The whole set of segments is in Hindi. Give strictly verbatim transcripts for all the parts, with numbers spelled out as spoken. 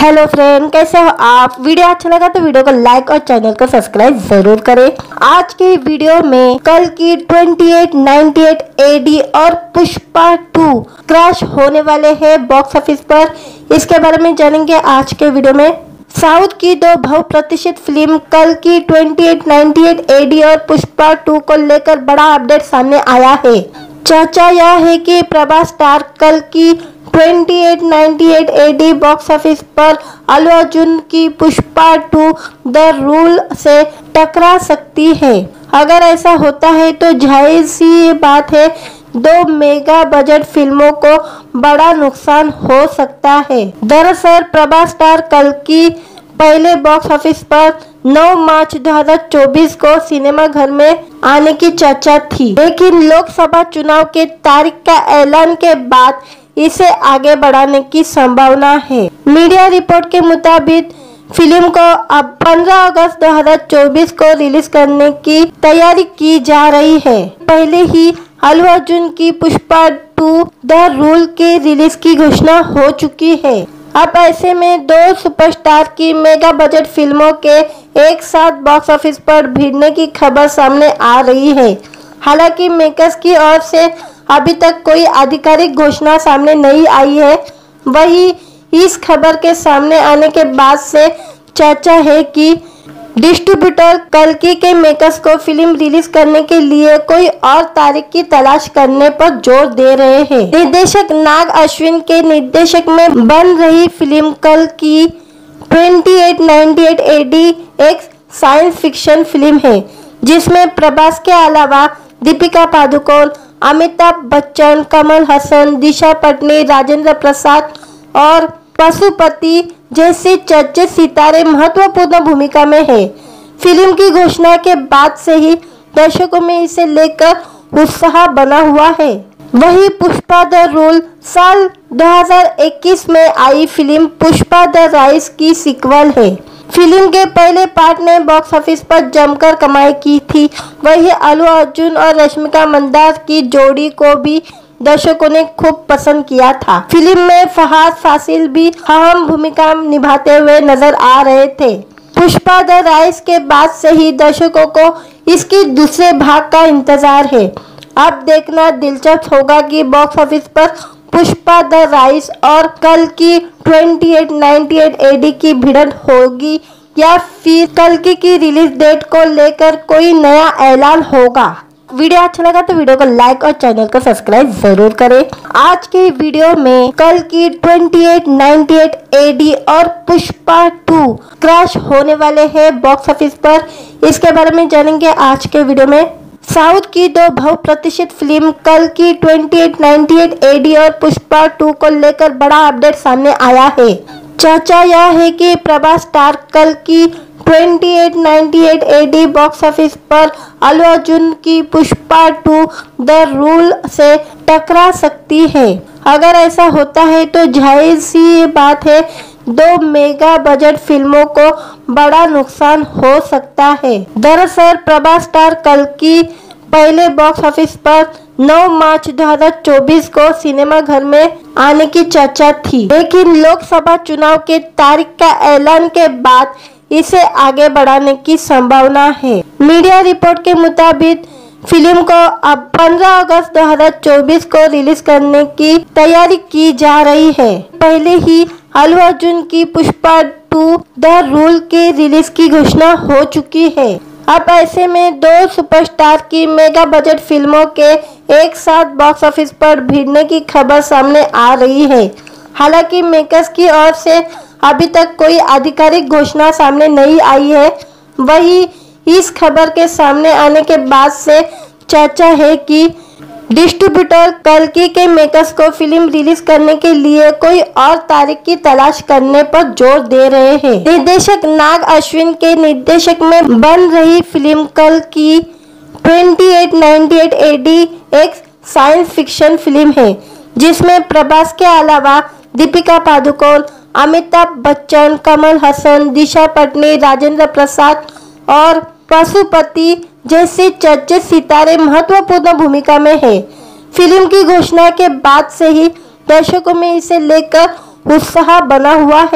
हेलो फ्रेंड, कैसे हो आप। वीडियो अच्छा लगा तो वीडियो को लाइक और चैनल को सब्सक्राइब जरूर करें। आज के वीडियो में कल की अट्ठाईस अट्ठानवे एडी और पुष्पा टू क्रैश होने वाले हैं बॉक्स ऑफिस पर। इसके बारे में जानेंगे आज के वीडियो में। साउथ की दो बहुप्रतीक्षित फिल्म कल की अट्ठाईस अट्ठानवे एडी और पुष्पा टू को लेकर बड़ा अपडेट सामने आया है। चर्चा यह है कि प्रभास स्टार कल की अट्ठाईस अट्ठानवे एडी बॉक्स ऑफिस पर अल्लू अर्जुन की पुष्पा टू द रूल से टकरा सकती है। अगर ऐसा होता है तो जाहिर सी बात है दो मेगा बजट फिल्मों को बड़ा नुकसान हो सकता है। दरअसल प्रभास स्टार कल की पहले बॉक्स ऑफिस पर नौ मार्च दो हज़ार चौबीस को सिनेमा घर में आने की चर्चा थी, लेकिन लोकसभा चुनाव के तारीख का ऐलान के बाद इसे आगे बढ़ाने की संभावना है। मीडिया रिपोर्ट के मुताबिक फिल्म को अब पंद्रह अगस्त दो हज़ार चौबीस को रिलीज करने की तैयारी की जा रही है। पहले ही अल्लू अर्जुन की पुष्पा टू द रूल के रिलीज की घोषणा हो चुकी है। अब ऐसे में दो सुपरस्टार की मेगा बजट फिल्मों के एक साथ बॉक्स ऑफिस पर भिड़ने की खबर सामने आ रही है। हालांकि मेकर्स की ओर से अभी तक कोई आधिकारिक घोषणा सामने नहीं आई है। वही इस खबर के सामने आने के बाद से चर्चा है कि डिस्ट्रीब्यूटर कल्कि के मेकर्स को फिल्म रिलीज करने के लिए कोई और तारीख की तलाश करने पर जोर दे रहे हैं। निर्देशक नाग अश्विन के निर्देशक में बन रही फिल्म कल्कि अट्ठाईस अट्ठानवे एडी एक साइंस फिक्शन फिल्म है, जिसमें प्रभास के अलावा दीपिका पादुकोण, अमिताभ बच्चन, कमल हसन, दिशा पटनी, राजेंद्र प्रसाद और पशुपति जैसे चर्चित सितारे महत्वपूर्ण भूमिका में हैं। फिल्म की घोषणा के बाद से ही दर्शकों में इसे लेकर उत्साह बना हुआ है। वही पुष्पा द रूल साल दो हज़ार इक्कीस में आई फिल्म पुष्पा द राइज की सीक्वल है। फिल्म के पहले पार्ट ने बॉक्स ऑफिस पर जमकर कमाई की थी। वही अल्लू अर्जुन और रश्मिका मंदाना की जोड़ी को भी दर्शकों ने खूब पसंद किया था। फिल्म में फहाद फासिल भी अहम भूमिका निभाते हुए नजर आ रहे थे। पुष्पा द राइज के बाद से ही दर्शकों को इसके दूसरे भाग का इंतजार है। अब देखना दिलचस्प होगा कि बॉक्स ऑफिस पर पुष्पा द राइज और कल की अट्ठाईस अट्ठानवे एडी की भिड़ंत होगी या फिर कल्कि की रिलीज डेट को लेकर कोई नया ऐलान होगा। वीडियो अच्छा लगा तो वीडियो को लाइक और चैनल को सब्सक्राइब जरूर करें। आज के वीडियो में कल की अट्ठाईस अट्ठानवे एडी और पुष्पा टू क्रैश होने वाले हैं बॉक्स ऑफिस पर। इसके बारे में जानेंगे आज के वीडियो में। साउथ की दो बहुप्रतीक्षित फिल्म कल की अट्ठाईस अट्ठानवे एडी और पुष्पा टू को लेकर बड़ा अपडेट सामने आया है। चर्चा यह है कि प्रभास स्टार कल की अट्ठाईस अट्ठानवे एडी बॉक्स ऑफिस पर अल्लू अर्जुन की पुष्पा टू द रूल से टकरा सकती है। अगर ऐसा होता है तो जाहिर सी बात है दो मेगा बजट फिल्मों को बड़ा नुकसान हो सकता है। दरअसल प्रभास स्टार कल की पहले बॉक्स ऑफिस पर नौ मार्च दो हज़ार चौबीस को सिनेमा घर में आने की चर्चा थी, लेकिन लोकसभा चुनाव के तारीख का ऐलान के बाद इसे आगे बढ़ाने की संभावना है। मीडिया रिपोर्ट के मुताबिक फिल्म को अब पंद्रह अगस्त दो हज़ार चौबीस को रिलीज करने की तैयारी की जा रही है। पहले ही अल्लू अर्जुन की पुष्पा टू द रूल के रिलीज की घोषणा हो चुकी है। अब ऐसे में दो सुपरस्टार की मेगा बजट फिल्मों के एक साथ बॉक्स ऑफिस पर भिड़ने की खबर सामने आ रही है। हालांकि मेकर्स की ओर से अभी तक कोई आधिकारिक घोषणा सामने नहीं आई है। वही इस खबर के सामने आने के बाद से चर्चा है कि डिस्ट्रीब्यूटर कल्कि के मेकर्स को फिल्म रिलीज करने के लिए कोई और तारीख की तलाश करने पर जोर दे रहे हैं। निर्देशक नाग अश्विन के निर्देशक में बन रही फिल्म कल्कि अट्ठाईस अट्ठानवे एडी एक साइंस फिक्शन फिल्म है, जिसमें प्रभास के अलावा दीपिका पादुकोण, अमिताभ बच्चन, कमल हसन, दिशा पटनी, राजेंद्र प्रसाद और पशुपति जैसे चर्चित सितारे महत्वपूर्ण भूमिका में हैं। फिल्म की घोषणा के बाद से ही दर्शकों में इसे लेकर उत्साह बना हुआ है।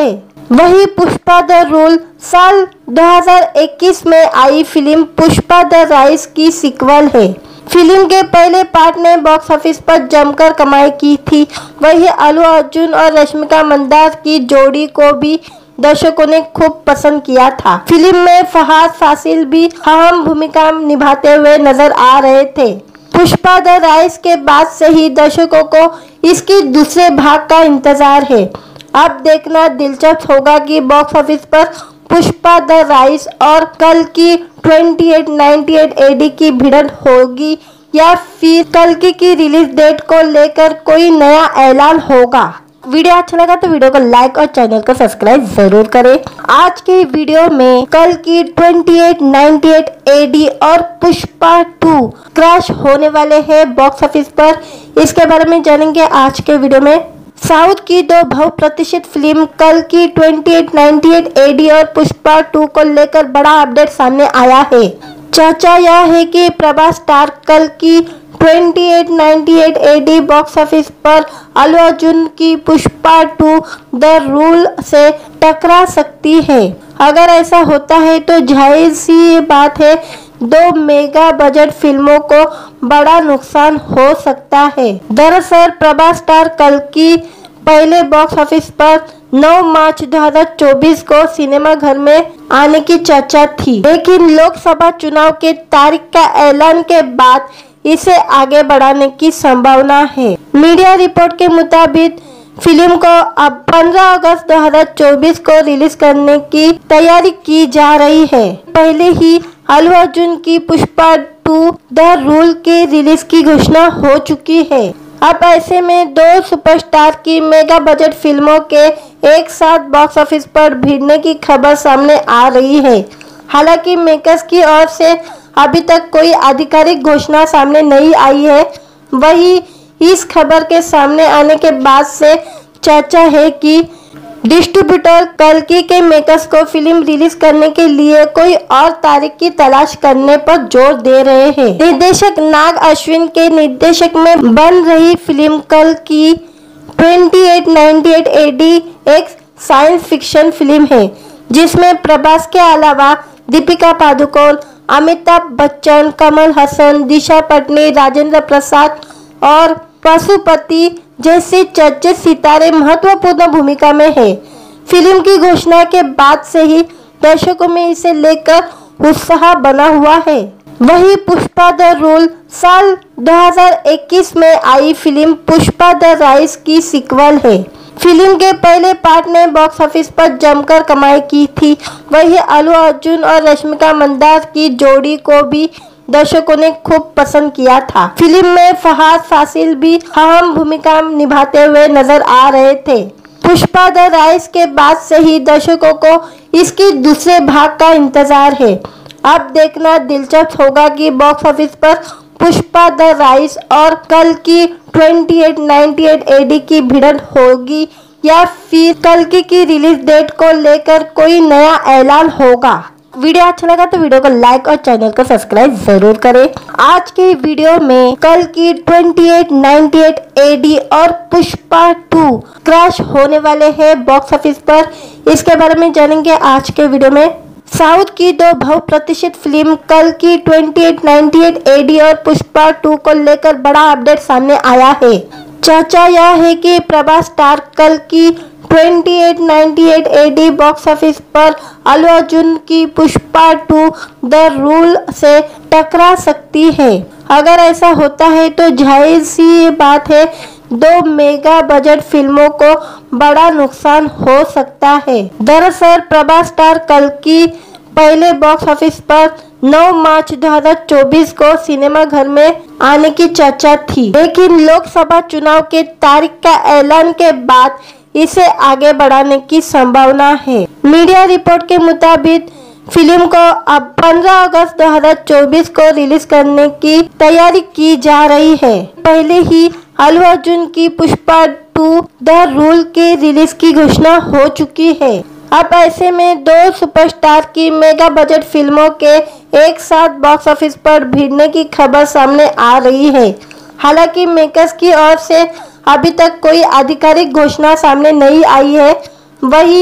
वही पुष्पा द रूल साल दो हज़ार इक्कीस में आई फिल्म पुष्पा द राइज की सीक्वल है। फिल्म के पहले पार्ट ने बॉक्स ऑफिस पर जमकर कमाई की थी। वही अल्लू अर्जुन और रश्मिका मंदाना की जोड़ी को भी दर्शकों ने खूब पसंद किया था। फिल्म में फहाद फासिल भी अहम भूमिका निभाते हुए नजर आ रहे थे। पुष्पा द राइज के बाद से ही दर्शकों को इसके दूसरे भाग का इंतजार है। अब देखना दिलचस्प होगा कि बॉक्स ऑफिस पर पुष्पा द राइज और कल की अट्ठाईस अट्ठानवे एडी की भिड़ंत होगी या फिर कल की, की रिलीज डेट को लेकर कोई नया ऐलान होगा। वीडियो अच्छा लगा तो वीडियो को लाइक और चैनल को सब्सक्राइब जरूर करें। आज के वीडियो में कल की अट्ठाईस अट्ठानवे एडी और पुष्पा टू क्रैश होने वाले हैं बॉक्स ऑफिस पर। इसके बारे में जानेंगे आज के वीडियो में। साउथ की दो बहुप्रतीक्षित फिल्म कल की अट्ठाईस अट्ठानवे एडी और पुष्पा टू को लेकर बड़ा अपडेट सामने आया है। चर्चा यह है कि प्रभास स्टार कल की अट्ठाईस अट्ठानवे एडी बॉक्स ऑफिस पर अल्लू अर्जुन की पुष्पा टू द रूल से टकरा सकती है। अगर ऐसा होता है तो जाहिर सी बात है दो मेगा बजट फिल्मों को बड़ा नुकसान हो सकता है। दरअसल प्रभास स्टार कल की पहले बॉक्स ऑफिस पर नौ मार्च दो हज़ार चौबीस को सिनेमा घर में आने की चर्चा थी, लेकिन लोकसभा चुनाव के तारीख का ऐलान के बाद इसे आगे बढ़ाने की संभावना है। मीडिया रिपोर्ट के मुताबिक फिल्म को अब पंद्रह अगस्त दो हज़ार चौबीस को रिलीज करने की तैयारी की जा रही है। पहले ही अल्लू अर्जुन की पुष्पा टू द रूल के रिलीज की घोषणा हो चुकी है। अब ऐसे में दो सुपरस्टार की मेगा बजट फिल्मों के एक साथ बॉक्स ऑफिस पर भिड़ने की खबर सामने आ रही है। हालांकि मेकर्स की ओर से अभी तक कोई आधिकारिक घोषणा सामने नहीं आई है। वही इस खबर के सामने आने के बाद से चर्चा है कि डिस्ट्रीब्यूटर कल्कि के मेकर्स को फिल्म रिलीज करने के लिए कोई और तारीख की तलाश करने पर जोर दे रहे हैं। निर्देशक नाग अश्विन के निर्देशक में बन रही फिल्म कल्कि अट्ठाईस अट्ठानवे एडी एक साइंस फिक्शन फिल्म है, जिसमें प्रभास के अलावा दीपिका पादुकोण, अमिताभ बच्चन, कमल हसन, दिशा पटनी, राजेंद्र प्रसाद और पशुपति जैसे चर्चित सितारे महत्वपूर्ण भूमिका में है। फिल्म की घोषणा के बाद से ही दर्शकों में इसे लेकर उत्साह बना हुआ है। वही पुष्पा द रूल साल दो हज़ार इक्कीस में आई फिल्म पुष्पा द राइज की सीक्वल है। फिल्म के पहले पार्ट ने बॉक्स ऑफिस पर जमकर कमाई की थी। वही अल्लू अर्जुन और रश्मिका मंदाना की जोड़ी को भी दर्शकों ने खूब पसंद किया था। फिल्म में फहाद फासिल भी अहम भूमिका निभाते हुए नजर आ रहे थे। पुष्पा द राइज के बाद से ही दर्शकों को इसके दूसरे भाग का इंतजार है। अब देखना दिलचस्प होगा कि बॉक्स ऑफिस पर पुष्पा द राइज और कल की अट्ठाईस अट्ठानवे एडी की भिड़ंत होगी या फिर कल की, की रिलीज डेट को लेकर कोई नया ऐलान होगा। वीडियो अच्छा लगा तो वीडियो को लाइक और चैनल को सब्सक्राइब जरूर करें। आज के वीडियो में कल की अट्ठाईस अट्ठानवे एडी और पुष्पा टू क्रैश होने वाले हैं बॉक्स ऑफिस पर। इसके बारे में जानेंगे आज के वीडियो में। साउथ की दो बहुप्रतीक्षित फिल्म कल की अट्ठाईस अट्ठानवे एडी और पुष्पा टू को लेकर बड़ा अपडेट सामने आया है। चर्चा यह है कि प्रभास स्टार कल की अट्ठाईस अट्ठानवे एडी बॉक्स ऑफिस पर अल्लू अर्जुन की पुष्पा टू द रूल से टकरा सकती है। अगर ऐसा होता है तो जाहिर सी बात है दो मेगा बजट फिल्मों को बड़ा नुकसान हो सकता है। दरअसल प्रभास स्टार कल्कि पहले बॉक्स ऑफिस पर नौ मार्च दो हज़ार चौबीस को सिनेमा घर में आने की चर्चा थी, लेकिन लोकसभा चुनाव के तारीख का ऐलान के बाद इसे आगे बढ़ाने की संभावना है। मीडिया रिपोर्ट के मुताबिक फिल्म को अब पंद्रह अगस्त दो हज़ार चौबीस को रिलीज करने की तैयारी की जा रही है। पहले ही अल्लू अर्जुन की पुष्पा टू द रूल के रिलीज की घोषणा हो चुकी है। अब ऐसे में दो सुपरस्टार की मेगा बजट फिल्मों के एक साथ बॉक्स ऑफिस पर भिड़ने की खबर सामने आ रही है। हालांकि मेकर्स की ओर से अभी तक कोई आधिकारिक घोषणा सामने नहीं आई है। वही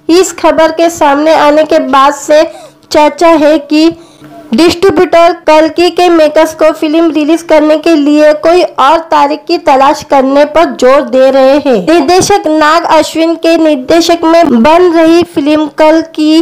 इस खबर के सामने आने के बाद से चर्चा है कि डिस्ट्रीब्यूटर कल्कि के मेकर्स को फिल्म रिलीज करने के लिए कोई और तारीख की तलाश करने पर जोर दे रहे हैं। निर्देशक नाग अश्विन के निर्देशक में बन रही फिल्म कल्कि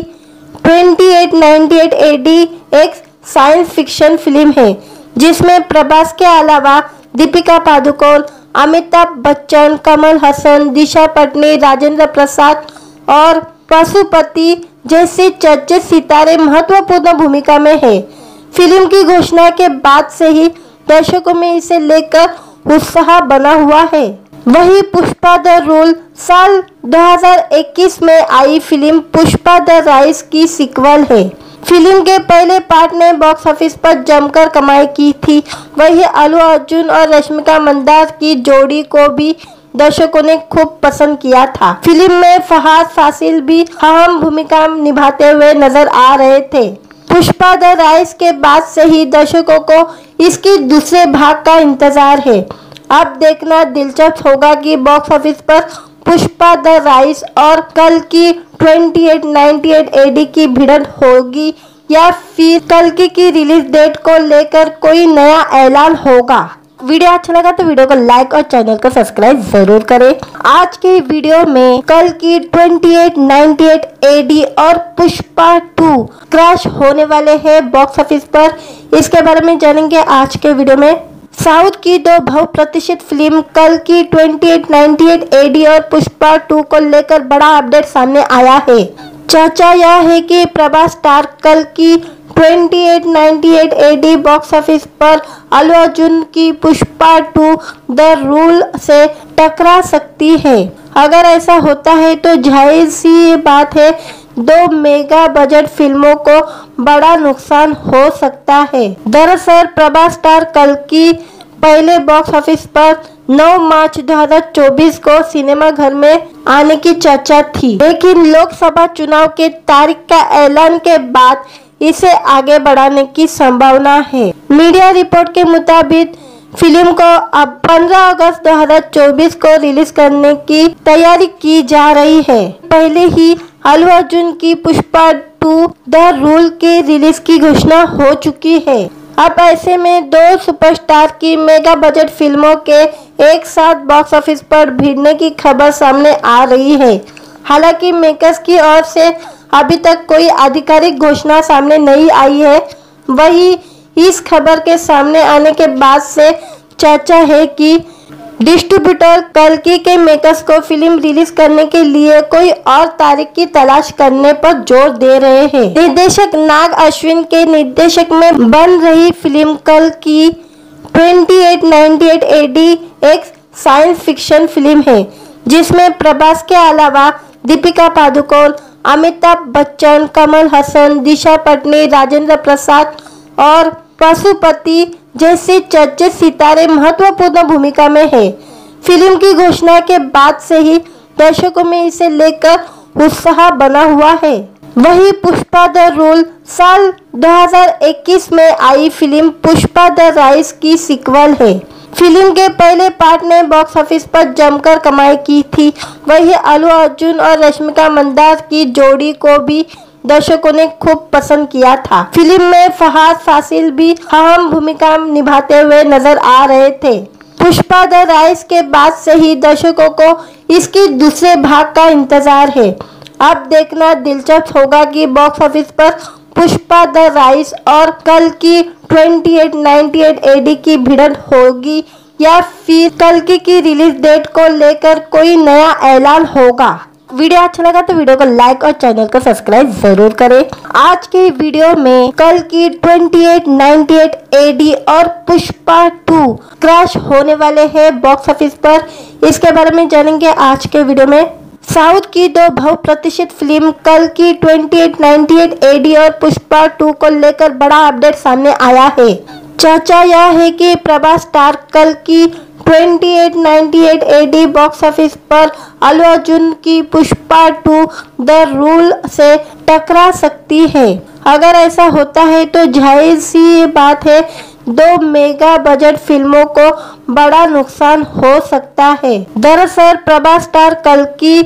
अट्ठाईस सौ अट्ठानवे एडी एक साइंस फिक्शन फिल्म है जिसमें प्रभास के अलावा दीपिका पादुकोण, अमिताभ बच्चन, कमल हसन, दिशा पटनी, राजेंद्र प्रसाद और पशुपति जैसे चर्चित सितारे महत्वपूर्ण भूमिका में है। फिल्म की घोषणा के बाद से ही दर्शकों में इसे लेकर उत्साह बना हुआ है। वहीं पुष्पा द रूल साल दो हज़ार इक्कीस में आई फिल्म पुष्पा द राइज की सीक्वल है। फिल्म के पहले पार्ट ने बॉक्स ऑफिस पर जमकर कमाई की थी। वहीं अल्लू अर्जुन और रश्मिका मंदाना की जोड़ी को भी दर्शकों ने खूब पसंद किया था। फिल्म में फहाद फासिल भी अहम भूमिका निभाते हुए नजर आ रहे थे। पुष्पा द राइज के बाद से ही दर्शकों को इसके दूसरे भाग का इंतजार है। अब देखना दिलचस्प होगा कि बॉक्स ऑफिस पर पुष्पा द राइज और कल्कि अट्ठाईस सौ अट्ठानवे एडी की भिड़ंत होगी या फिर कल्कि की रिलीज डेट को लेकर कोई नया ऐलान होगा। वीडियो अच्छा लगा तो वीडियो को लाइक और चैनल को सब्सक्राइब जरूर करें। आज के वीडियो में कल्कि अट्ठाईस सौ अट्ठानवे एडी और पुष्पा टू क्रैश होने वाले हैं बॉक्स ऑफिस पर। इसके बारे में जानेंगे आज के वीडियो में। साउथ की दो बहुप्रतीक्षित फिल्म कल्कि अट्ठाईस सौ अट्ठानवे एडी और पुष्पा टू को लेकर बड़ा अपडेट सामने आया है। चर्चा यह है कि प्रभास स्टार कल्कि अट्ठाईस सौ अट्ठानवे एडी बॉक्स ऑफिस पर अल्लू अर्जुन की पुष्पा टू द रूल से टकरा सकती है। अगर ऐसा होता है तो जाहिर सी बात है दो मेगा बजट फिल्मों को बड़ा नुकसान हो सकता है। दरअसल प्रभास स्टार कल्कि पहले बॉक्स ऑफिस पर नौ मार्च दो हज़ार चौबीस को सिनेमा घर में आने की चर्चा थी, लेकिन लोकसभा चुनाव के तारीख का ऐलान के बाद इसे आगे बढ़ाने की संभावना है। मीडिया रिपोर्ट के मुताबिक फिल्म को अब पंद्रह अगस्त दो हज़ार चौबीस को रिलीज करने की तैयारी की जा रही है। पहले ही अल्लू अर्जुन की पुष्पा टू द रूल के रिलीज की घोषणा हो चुकी है। अब ऐसे में दो सुपरस्टार की मेगा बजट फिल्मों के एक साथ बॉक्स ऑफिस पर भिड़ने की खबर सामने आ रही है। हालांकि मेकर्स की ओर से अभी तक कोई आधिकारिक घोषणा सामने नहीं आई है। वहीं इस खबर के सामने आने के बाद से चर्चा है कि डिस्ट्रीब्यूटर कल्कि के मेकर्स को फिल्म रिलीज करने के लिए कोई और तारीख की तलाश करने पर जोर दे रहे हैं। निर्देशक नाग अश्विन के निर्देशक में बन रही फिल्म कल्कि अट्ठाईस सौ अट्ठानवे एडी एक साइंस फिक्शन फिल्म है जिसमें प्रभास के अलावा दीपिका पादुकोण, अमिताभ बच्चन, कमल हसन, दिशा पटनी, राजेंद्र प्रसाद और पशुपति जैसे चर्चित सितारे महत्वपूर्ण भूमिका में है। फिल्म की घोषणा के बाद से ही दर्शकों में इसे लेकर उत्साह बना हुआ है। वहीं पुष्पा द रूल साल दो हज़ार इक्कीस में आई फिल्म पुष्पा द राइज की सीक्वल है। फिल्म के पहले पार्ट ने बॉक्स ऑफिस पर जमकर कमाई की थी। वहीं अल्लू अर्जुन और रश्मिका मंदाना की जोड़ी को भी दर्शकों ने खूब पसंद किया था। फिल्म में फहाद फासिल भी अहम भूमिका निभाते हुए नजर आ रहे थे। पुष्पा द राइज के बाद से ही दर्शकों को इसके दूसरे भाग का इंतजार है। अब देखना दिलचस्प होगा कि बॉक्स ऑफिस पर पुष्पा द राइज और कल्कि अट्ठाईस सौ अट्ठानवे एडी की भिड़ंत होगी या फिर कल्कि की रिलीज डेट को लेकर कोई नया ऐलान होगा। वीडियो अच्छा लगा तो वीडियो को लाइक और चैनल को सब्सक्राइब जरूर करें। आज के वीडियो में कल्कि अट्ठाईस सौ अट्ठानवे एडी और पुष्पा टू क्रैश होने वाले हैं बॉक्स ऑफिस पर। इसके बारे में जानेंगे आज के वीडियो में। साउथ की दो बहुप्रतीक्षित फिल्म कल्कि अट्ठाईस सौ अट्ठानवे एडी और पुष्पा टू को लेकर बड़ा अपडेट सामने आया है। चर्चा यह है कि प्रभास स्टार कल्कि अट्ठाईस सौ अट्ठानवे एडी बॉक्स ऑफिस पर अल्लू अर्जुन की पुष्पा टू द रूल से टकरा सकती है। अगर ऐसा होता है तो जाहिर सी बात है दो मेगा बजट फिल्मों को बड़ा नुकसान हो सकता है। दरअसल प्रभास स्टार कल्कि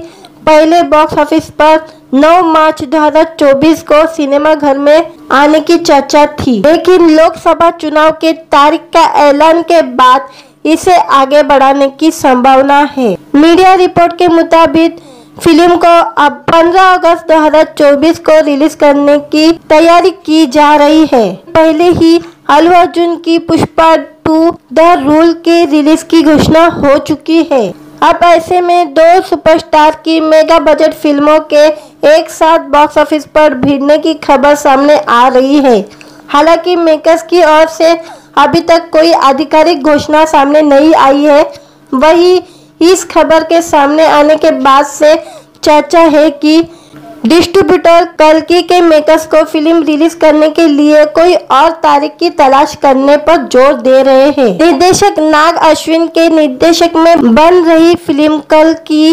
पहले बॉक्स ऑफिस पर नौ मार्च दो हज़ार चौबीस को सिनेमा घर में आने की चर्चा थी, लेकिन लोकसभा चुनाव के तारीख का ऐलान के बाद इसे आगे बढ़ाने की संभावना है। मीडिया रिपोर्ट के मुताबिक फिल्म को अब पंद्रह अगस्त दो हज़ार चौबीस को रिलीज करने की तैयारी की जा रही है। पहले ही अल्लू अर्जुन की पुष्पा टू द रूल के रिलीज की घोषणा हो चुकी है। अब ऐसे में दो सुपरस्टार की मेगा बजट फिल्मों के एक साथ बॉक्स ऑफिस पर भिड़ने की खबर सामने आ रही है। हालांकि मेकर्स की ओर से अभी तक कोई आधिकारिक घोषणा सामने नहीं आई है। वही इस खबर के सामने आने के बाद से चर्चा है कि डिस्ट्रीब्यूटर कल्कि के मेकर्स को फिल्म रिलीज करने के लिए कोई और तारीख की तलाश करने पर जोर दे रहे हैं। निर्देशक नाग अश्विन के निर्देशक में बन रही फिल्म कल्कि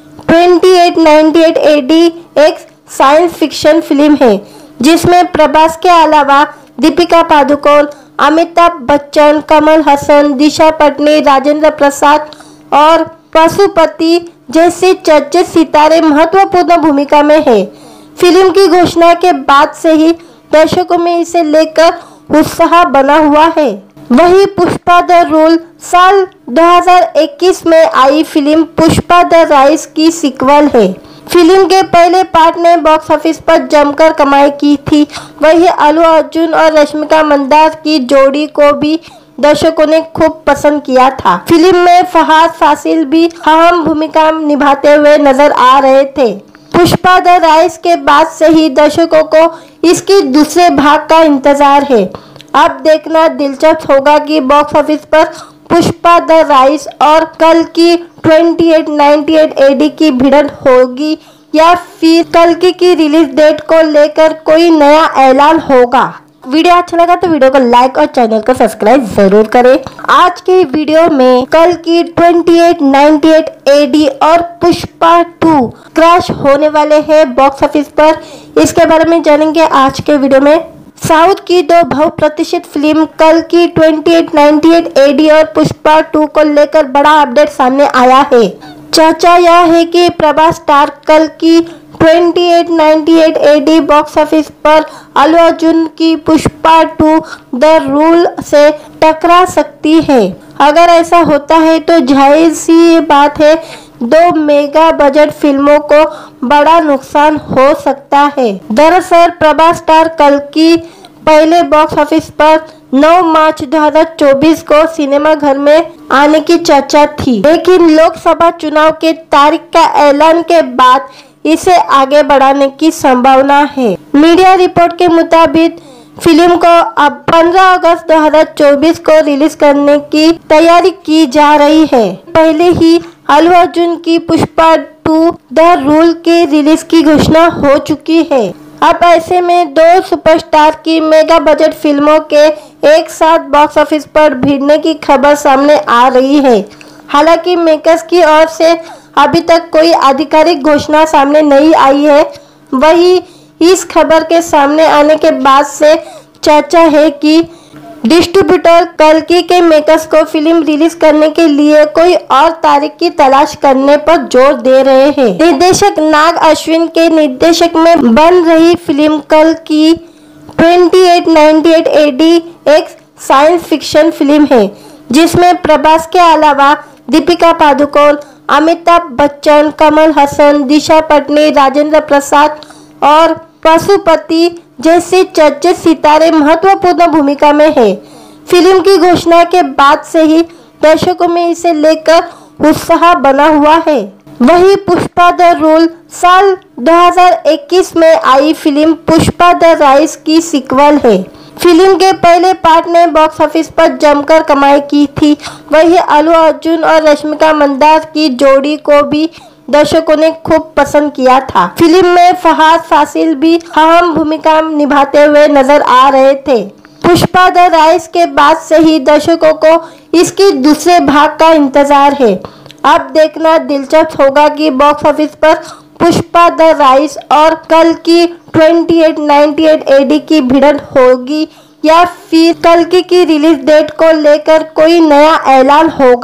अट्ठाईस सौ अट्ठानवे ए डी एक साइंस फिक्शन फिल्म है, जिसमें प्रभास के अलावा दीपिका पादुकोण, अमिताभ बच्चन, कमल हसन, दिशा पटनी, राजेंद्र प्रसाद और पशुपति जैसे चर्चित सितारे महत्वपूर्ण भूमिका में है। फिल्म की घोषणा के बाद से ही दर्शकों में इसे लेकर उत्साह बना हुआ है। वही पुष्पा द रूल साल दो हज़ार इक्कीस में आई फिल्म पुष्पा द राइज की सीक्वल है। फिल्म के पहले पार्ट ने बॉक्स ऑफिस पर जमकर कमाई की थी। वही अल्लू अर्जुन और रश्मिका मंदाना की जोड़ी को भी दर्शकों ने खूब पसंद किया था। फिल्म में फहाद फासिल भी अहम भूमिका निभाते हुए नजर आ रहे थे। पुष्पा द राइज के बाद से ही दर्शकों को इसके दूसरे भाग का इंतजार है। अब देखना दिलचस्प होगा कि बॉक्स ऑफिस पर पुष्पा द राइज और कल्कि अट्ठाईस सौ अट्ठानवे ए डी की भिड़ंत होगी या फिर कल्कि की रिलीज डेट को लेकर कोई नया ऐलान होगा। वीडियो अच्छा लगा तो वीडियो को लाइक और चैनल को सब्सक्राइब जरूर करें। आज के वीडियो में कल्कि अट्ठाईस सौ अट्ठानवे ए डी और पुष्पा टू क्रैश होने वाले हैं बॉक्स ऑफिस पर। इसके बारे में जानेंगे आज के वीडियो में। साउथ की दो बहुप्रतीक्षित फिल्म कल्कि अट्ठाईस सौ अट्ठानवे ए डी और पुष्पा टू को लेकर बड़ा अपडेट सामने आया है। चर्चा यह है कि प्रभास स्टार कल्कि अट्ठाईस सौ अट्ठानवे ए डी बॉक्स ऑफिस पर अल्लू अर्जुन की पुष्पा टू द रूल से टकरा सकती है। अगर ऐसा होता है तो जाहिर सी बात है दो मेगा बजट फिल्मों को बड़ा नुकसान हो सकता है। दरअसल प्रभास स्टार कल्कि पहले बॉक्स ऑफिस पर नौ मार्च दो हज़ार चौबीस को सिनेमा घर में आने की चर्चा थी, लेकिन लोकसभा चुनाव के तारीख का ऐलान के बाद इसे आगे बढ़ाने की संभावना है। मीडिया रिपोर्ट के मुताबिक फिल्म को अब पंद्रह अगस्त दो हज़ार चौबीस को रिलीज करने की तैयारी की जा रही है। पहले ही अल्लू अर्जुन की पुष्पा टू द रूल के रिलीज की घोषणा हो चुकी है। अब ऐसे में दो सुपरस्टार की मेगा बजट फिल्मों के एक साथ बॉक्स ऑफिस पर भिड़ने की खबर सामने आ रही है। हालांकि मेकर्स की ओर से अभी तक कोई आधिकारिक घोषणा सामने नहीं आई है। वही इस खबर के सामने आने के बाद से चर्चा है कि डिस्ट्रीब्यूटर कल्कि के मेकर्स को फिल्म रिलीज करने के लिए कोई और तारीख की तलाश करने पर जोर दे रहे हैं। निर्देशक नाग अश्विन के निर्देशक में बन रही फिल्म कल्कि अट्ठाईस सौ अट्ठानवे ए डी एक साइंस फिक्शन फिल्म है, जिसमें प्रभास के अलावा दीपिका पादुकोण, अमिताभ बच्चन, कमल हसन, दिशा पटनी, राजेंद्र प्रसाद और पशुपति जैसे चर्चित सितारे महत्वपूर्ण भूमिका में है। फिल्म की घोषणा के बाद से ही दर्शकों में इसे लेकर उत्साह बना हुआ है। वही पुष्पा द रूल साल दो हज़ार इक्कीस में आई फिल्म पुष्पा द राइज की सीक्वल है। फिल्म के पहले पार्ट ने बॉक्स ऑफिस पर जमकर कमाई की थी। वही अल्लू अर्जुन और रश्मिका मंदाना की जोड़ी को भी दर्शकों ने खूब पसंद किया था। फिल्म में फहाद फासिल भी अहम भूमिका निभाते हुए नजर आ रहे थे। पुष्पा द राइज के बाद से ही दर्शकों को इसके दूसरे भाग का इंतजार है। अब देखना दिलचस्प होगा कि बॉक्स ऑफिस पर पुष्पा द राइज और कल्कि अट्ठाईस सौ अट्ठानवे ए डी की भिड़ंत होगी या फिर कल्कि की रिलीज डेट को लेकर कोई नया ऐलान होगा।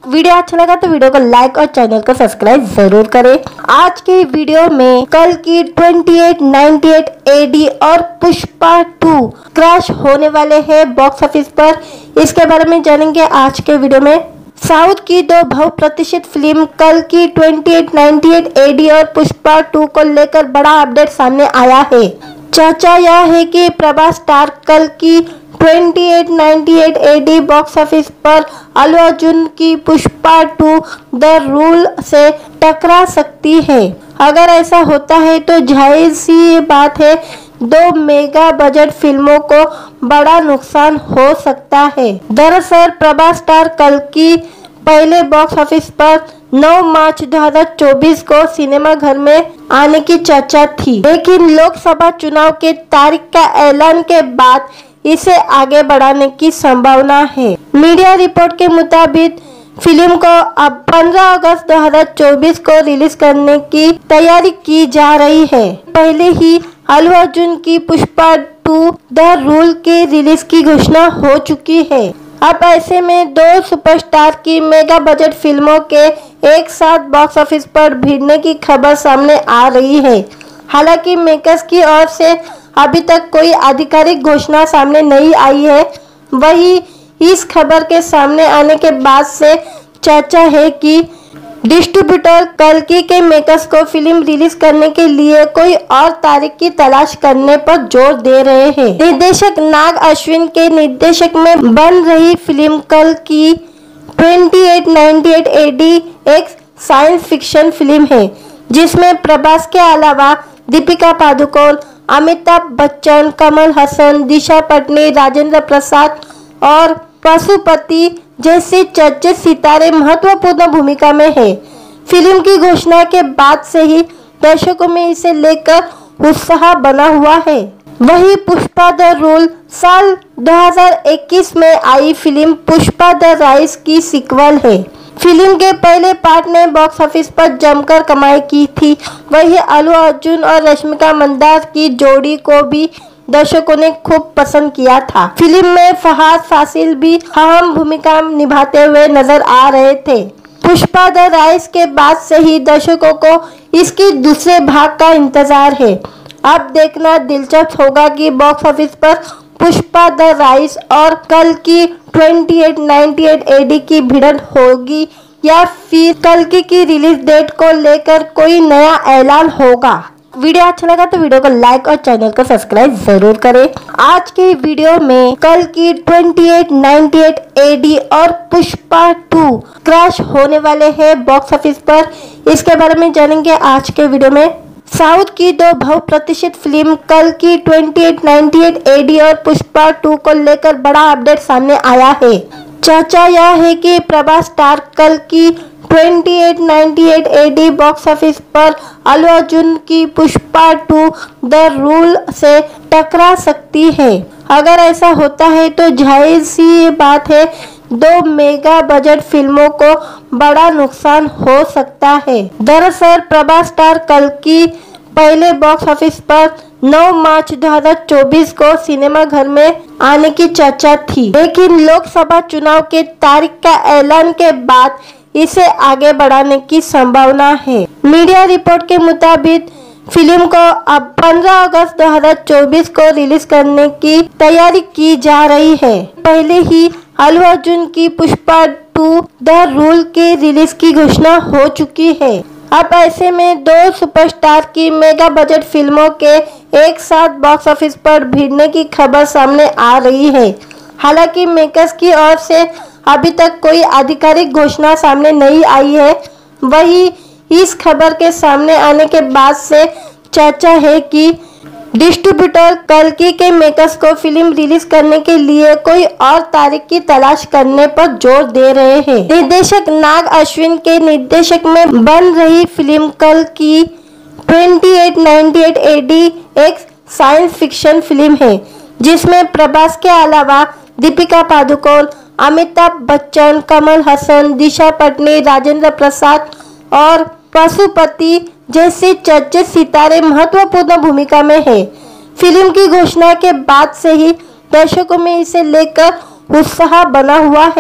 वीडियो अच्छा लगा तो वीडियो को लाइक और चैनल को सब्सक्राइब जरूर करें। आज के वीडियो में कल की अट्ठाईस अट्ठानवे एडी और पुष्पा टू क्रश होने वाले हैं बॉक्स ऑफिस पर। इसके बारे में जानेंगे आज के वीडियो में। साउथ की दो बहुप्रतीक्षित फिल्म कल की अट्ठाईस अट्ठानवे एडी और पुष्पा टू को लेकर बड़ा अपडेट सामने आया है। चर्चा यह है कि प्रभास स्टार कल की अट्ठाईस अट्ठानवे एडी बॉक्स ऑफिस पर अल्लू अर्जुन की पुष्पा टू द रूल से टकरा सकती है। अगर ऐसा होता है तो जाहिर सी बात है दो मेगा बजट फिल्मों को बड़ा नुकसान हो सकता है। दरअसल प्रभास स्टार कल की पहले बॉक्स ऑफिस पर नौ मार्च दो हज़ार चौबीस को सिनेमा घर में आने की चर्चा थी, लेकिन लोकसभा चुनाव के तारीख का ऐलान के बाद इसे आगे बढ़ाने की संभावना है। मीडिया रिपोर्ट के मुताबिक फिल्म को अब पंद्रह अगस्त दो हज़ार चौबीस को रिलीज करने की तैयारी की जा रही है। पहले ही अल्लू अर्जुन की पुष्पा टू द रूल के रिलीज की घोषणा हो चुकी है। अब ऐसे में दो सुपरस्टार की मेगा बजट फिल्मों के एक साथ बॉक्स ऑफिस पर भिड़ने की खबर सामने आ रही है। हालांकि मेकर्स की ओर से अभी तक कोई आधिकारिक घोषणा सामने नहीं आई है। वही इस खबर के सामने आने के बाद से चर्चा है कि डिस्ट्रीब्यूटर कल्कि के मेकर्स को फिल्म रिलीज करने के लिए कोई और तारीख की तलाश करने पर जोर दे रहे हैं। निर्देशक नाग अश्विन के निर्देशक में बन रही फिल्म कल्कि अट्ठाईस अट्ठानवे एडी एक साइंस फिक्शन फिल्म है, जिसमें प्रभास के अलावा दीपिका पादुकोण, अमिताभ बच्चन, कमल हसन, दिशा पटनी, राजेंद्र प्रसाद और पशुपति जैसे चर्चित सितारे महत्वपूर्ण भूमिका में है। फिल्म की घोषणा के बाद से ही दर्शकों में इसे लेकर उत्साह बना हुआ है। वही पुष्पा द रूल साल दो हज़ार इक्कीस में आई फिल्म पुष्पा द राइज की सीक्वल है। फिल्म के पहले पार्ट ने बॉक्स ऑफिस पर जमकर कमाई की थी। वही अल्लू अर्जुन और रश्मिका मंदाना की जोड़ी को भी दर्शकों ने खूब पसंद किया था। फिल्म में फहाद फासिल भी अहम भूमिका निभाते हुए नजर आ रहे थे। पुष्पा द राइज के बाद से ही दर्शकों को इसके दूसरे भाग का इंतजार है। अब देखना दिलचस्प होगा कि बॉक्स ऑफिस पर पुष्पा द राइज और कल की अट्ठाईस अट्ठानवे एडी की भिड़ंत होगी या फिर कल्कि की रिलीज डेट को लेकर कोई नया ऐलान होगा। वीडियो अच्छा लगा तो वीडियो को लाइक और चैनल को सब्सक्राइब जरूर करें। आज के वीडियो में कल की अट्ठाईस अट्ठानवे एडी और पुष्पा टू क्रश होने वाले हैं बॉक्स ऑफिस पर। इसके बारे में जानेंगे आज के वीडियो में। साउथ की दो बहुप्रतीक्षित फिल्म कल की अट्ठाईस अट्ठानवे एडी और पुष्पा टू को लेकर बड़ा अपडेट सामने आया है। चर्चा यह है कि प्रभास स्टार कल की अट्ठाईस अट्ठानवे एडी बॉक्स ऑफिस पर अल्लू अर्जुन की पुष्पा टू द रूल से टकरा सकती है। अगर ऐसा होता है तो जाहिर सी बात है दो मेगा बजट फिल्मों को बड़ा नुकसान हो सकता है। दरअसल प्रभास स्टार कल्कि पहले बॉक्स ऑफिस पर नौ मार्च दो हज़ार चौबीस को सिनेमा घर में आने की चर्चा थी, लेकिन लोकसभा चुनाव के तारीख का ऐलान के बाद इसे आगे बढ़ाने की संभावना है। मीडिया रिपोर्ट के मुताबिक फिल्म को अब पंद्रह अगस्त दो हज़ार चौबीस को रिलीज करने की तैयारी की जा रही है। पहले ही अल्लू अर्जुन की पुष्पा टू द रूल के रिलीज की घोषणा हो चुकी है। अब ऐसे में दो सुपरस्टार की मेगा बजट फिल्मों के एक साथ बॉक्स ऑफिस पर भिड़ने की खबर सामने आ रही है। हालांकि मेकर्स की ओर से अभी तक कोई आधिकारिक घोषणा सामने नहीं आई है। वही इस खबर के सामने आने के बाद से चर्चा है कि डिस्ट्रीब्यूटर कल्कि के मेकर्स को फिल्म रिलीज करने के लिए कोई और तारीख की तलाश करने पर जोर दे रहे हैं। निर्देशक नाग अश्विन के निर्देशक में बन रही फिल्म कल्कि अट्ठाईस अट्ठानवे एडी एक साइंस फिक्शन फिल्म है, जिसमें प्रभास के अलावा दीपिका पादुकोण, अमिताभ बच्चन, कमल हसन, दिशा पटनी, राजेंद्र प्रसाद और पशुपति जैसे चर्चित सितारे महत्वपूर्ण भूमिका में है। फिल्म की घोषणा के बाद से ही दर्शकों में इसे लेकर उत्साह बना हुआ है।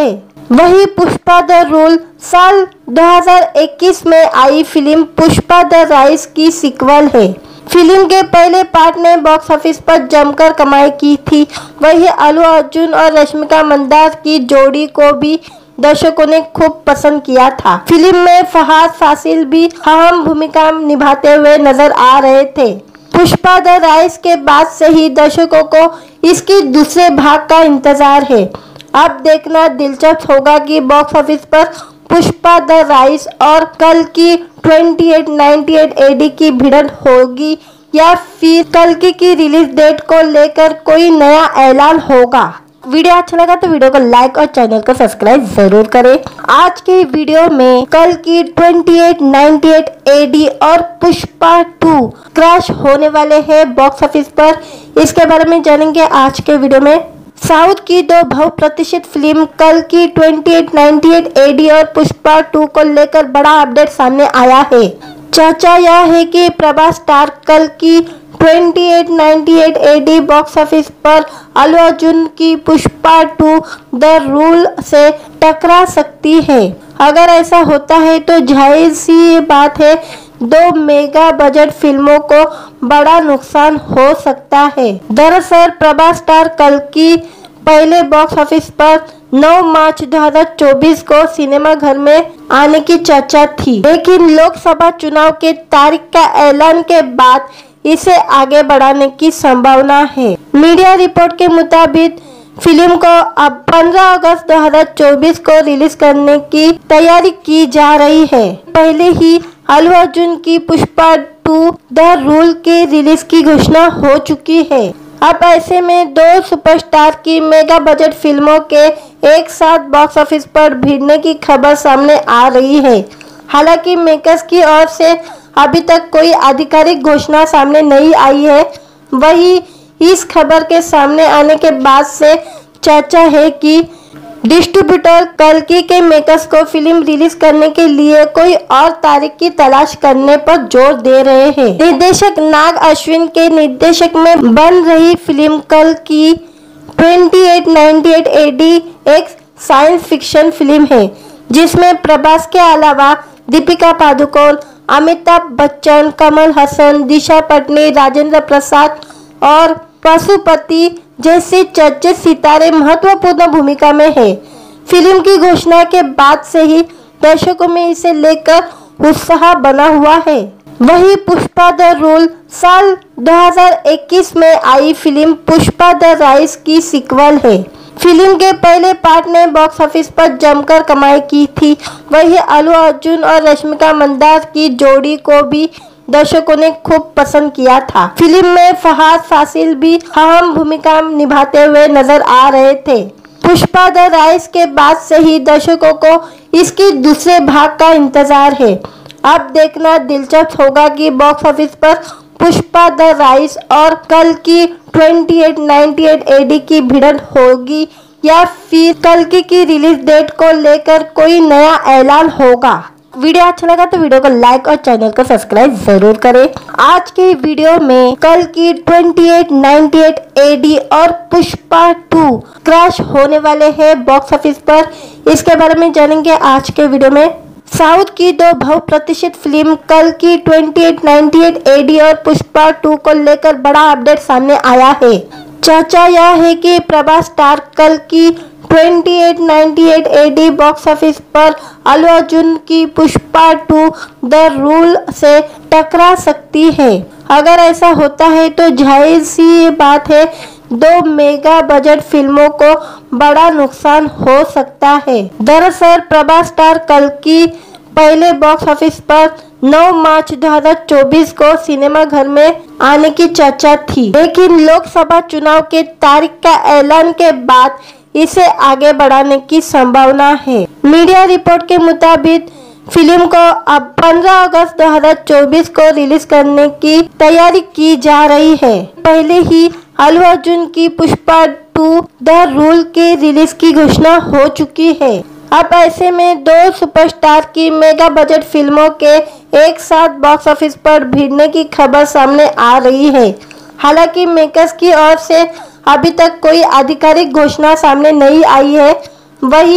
वही पुष्पा द रूल साल दो हज़ार इक्कीस में आई फिल्म पुष्पा द राइज की सीक्वल है। फिल्म के पहले पार्ट ने बॉक्स ऑफिस पर जमकर कमाई की थी। वही अल्लू अर्जुन और रश्मिका मंदाना की जोड़ी को भी दर्शकों ने खूब पसंद किया था। फिल्म में फहाद फासिल भी अहम भूमिका निभाते हुए नजर आ रहे थे। पुष्पा द राइज के बाद से ही दर्शकों को इसके दूसरे भाग का इंतजार है। अब देखना दिलचस्प होगा कि बॉक्स ऑफिस पर पुष्पा द राइज और कल की अट्ठाईस अट्ठानवे एडी की भिड़ंत होगी या फिर कल की, की रिलीज डेट को लेकर कोई नया ऐलान होगा। वीडियो अच्छा लगा तो वीडियो को लाइक और चैनल को सब्सक्राइब जरूर करें। आज के वीडियो में कल की अट्ठाईस अट्ठानवे एडी और पुष्पा टू क्रैश होने वाले हैं बॉक्स ऑफिस पर। इसके बारे में जानेंगे आज के वीडियो में। साउथ की दो बहुप्रतीक्षित फिल्म कल की अट्ठाईस अट्ठानवे एडी और पुष्पा टू को लेकर बड़ा अपडेट सामने आया है। चर्चा यह है कि प्रभास स्टार कल की अट्ठाईस अट्ठानवे एडी बॉक्स ऑफिस पर अल्लू अर्जुन की पुष्पा टू द रूल से टकरा सकती है। अगर ऐसा होता है तो जाहिर सी बात है दो मेगा बजट फिल्मों को बड़ा नुकसान हो सकता है। दरअसल प्रभास स्टार कल की पहले बॉक्स ऑफिस पर नौ मार्च दो हज़ार चौबीस को सिनेमा घर में आने की चर्चा थी, लेकिन लोकसभा चुनाव के तारीख का ऐलान के बाद इसे आगे बढ़ाने की संभावना है। मीडिया रिपोर्ट के मुताबिक फिल्म को अब पंद्रह अगस्त दो हज़ार चौबीस को रिलीज करने की तैयारी की जा रही है। पहले ही अल्लू अर्जुन की पुष्पा टू द रूल के रिलीज की घोषणा हो चुकी है। अब ऐसे में दो सुपरस्टार की मेगा बजट फिल्मों के एक साथ बॉक्स ऑफिस पर भिड़ने की खबर सामने आ रही है। हालांकि मेकर्स की ओर से अभी तक कोई आधिकारिक घोषणा सामने नहीं आई है। वही इस खबर के सामने आने के बाद से चर्चा है कि डिस्ट्रीब्यूटर कल्कि के मेकर्स को फिल्म रिलीज करने के लिए कोई और तारीख की तलाश करने पर जोर दे रहे हैं। निर्देशक नाग अश्विन के निर्देशक में बन रही फिल्म कल्कि अट्ठाईस अट्ठानवे एडी एक साइंस फिक्शन फिल्म है, जिसमें प्रभास के अलावा दीपिका पादुकोण, अमिताभ बच्चन, कमल हसन, दिशा पटनी, राजेंद्र प्रसाद और पशुपति जैसे चर्चित सितारे महत्वपूर्ण भूमिका में है। फिल्म की घोषणा के बाद से ही दर्शकों में इसे लेकर उत्साह बना हुआ है। वही पुष्पा द रूल साल दो हज़ार इक्कीस में आई फिल्म पुष्पा द राइज की सीक्वल है। फिल्म के पहले पार्ट ने बॉक्स ऑफिस पर जमकर कमाई की थी। वही अल्लू अर्जुन और रश्मिका मंदाना की जोड़ी को भी दर्शकों ने खूब पसंद किया था। फिल्म में फहाद फासिल भी अहम भूमिका निभाते हुए नजर आ रहे थे। पुष्पा द राइज के बाद से ही दर्शकों को इसके दूसरे भाग का इंतजार है। अब देखना दिलचस्प होगा कि बॉक्स ऑफिस पर पुष्पा द राइज और कल की अट्ठाईस अट्ठानवे एडी की भिड़ंत होगी या फिर कल की, की रिलीज डेट को लेकर कोई नया ऐलान होगा। वीडियो अच्छा लगा तो वीडियो को लाइक और चैनल को सब्सक्राइब जरूर करें। आज के वीडियो में कल की अट्ठाईस अट्ठानवे एडी और पुष्पा टू क्रैश होने वाले हैं बॉक्स ऑफिस पर। इसके बारे में जानेंगे आज के वीडियो में। साउथ की दो बहुप्रतीक्षित फिल्म कल की अट्ठाईस अट्ठानवे एडी और पुष्पा टू को लेकर बड़ा अपडेट सामने आया है। चर्चा यह है कि प्रभास स्टार कल की अट्ठाईस अट्ठानवे एडी बॉक्स ऑफिस पर अल्लू अर्जुन की पुष्पा टू द रूल से टकरा सकती है। अगर ऐसा होता है तो जाहिर सी बात है दो मेगा बजट फिल्मों को बड़ा नुकसान हो सकता है। दरअसल प्रभास स्टार कल्कि पहले बॉक्स ऑफिस पर नौ मार्च दो हज़ार चौबीस को सिनेमा घर में आने की चर्चा थी, लेकिन लोकसभा चुनाव के तारीख का ऐलान के बाद इसे आगे बढ़ाने की संभावना है। मीडिया रिपोर्ट के मुताबिक फिल्म को अब पंद्रह अगस्त दो हज़ार चौबीस को रिलीज करने की तैयारी की जा रही है। पहले ही अल्लू अर्जुन की पुष्पा टू द रूल के रिलीज की घोषणा हो चुकी है। अब ऐसे में दो सुपरस्टार की मेगा बजट फिल्मों के एक साथ बॉक्स ऑफिस पर भिड़ने की खबर सामने आ रही है। हालांकि मेकर्स की ओर से अभी तक कोई आधिकारिक घोषणा सामने नहीं आई है। वही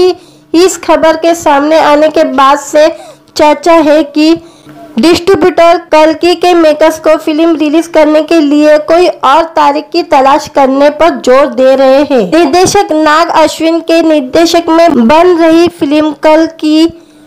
इस खबर के सामने आने के बाद से चर्चा है कि डिस्ट्रीब्यूटर कल्कि के मेकर्स को फिल्म रिलीज करने के लिए कोई और तारीख की तलाश करने पर जोर दे रहे हैं। निर्देशक नाग अश्विन के निर्देशक में बन रही फिल्म कल्कि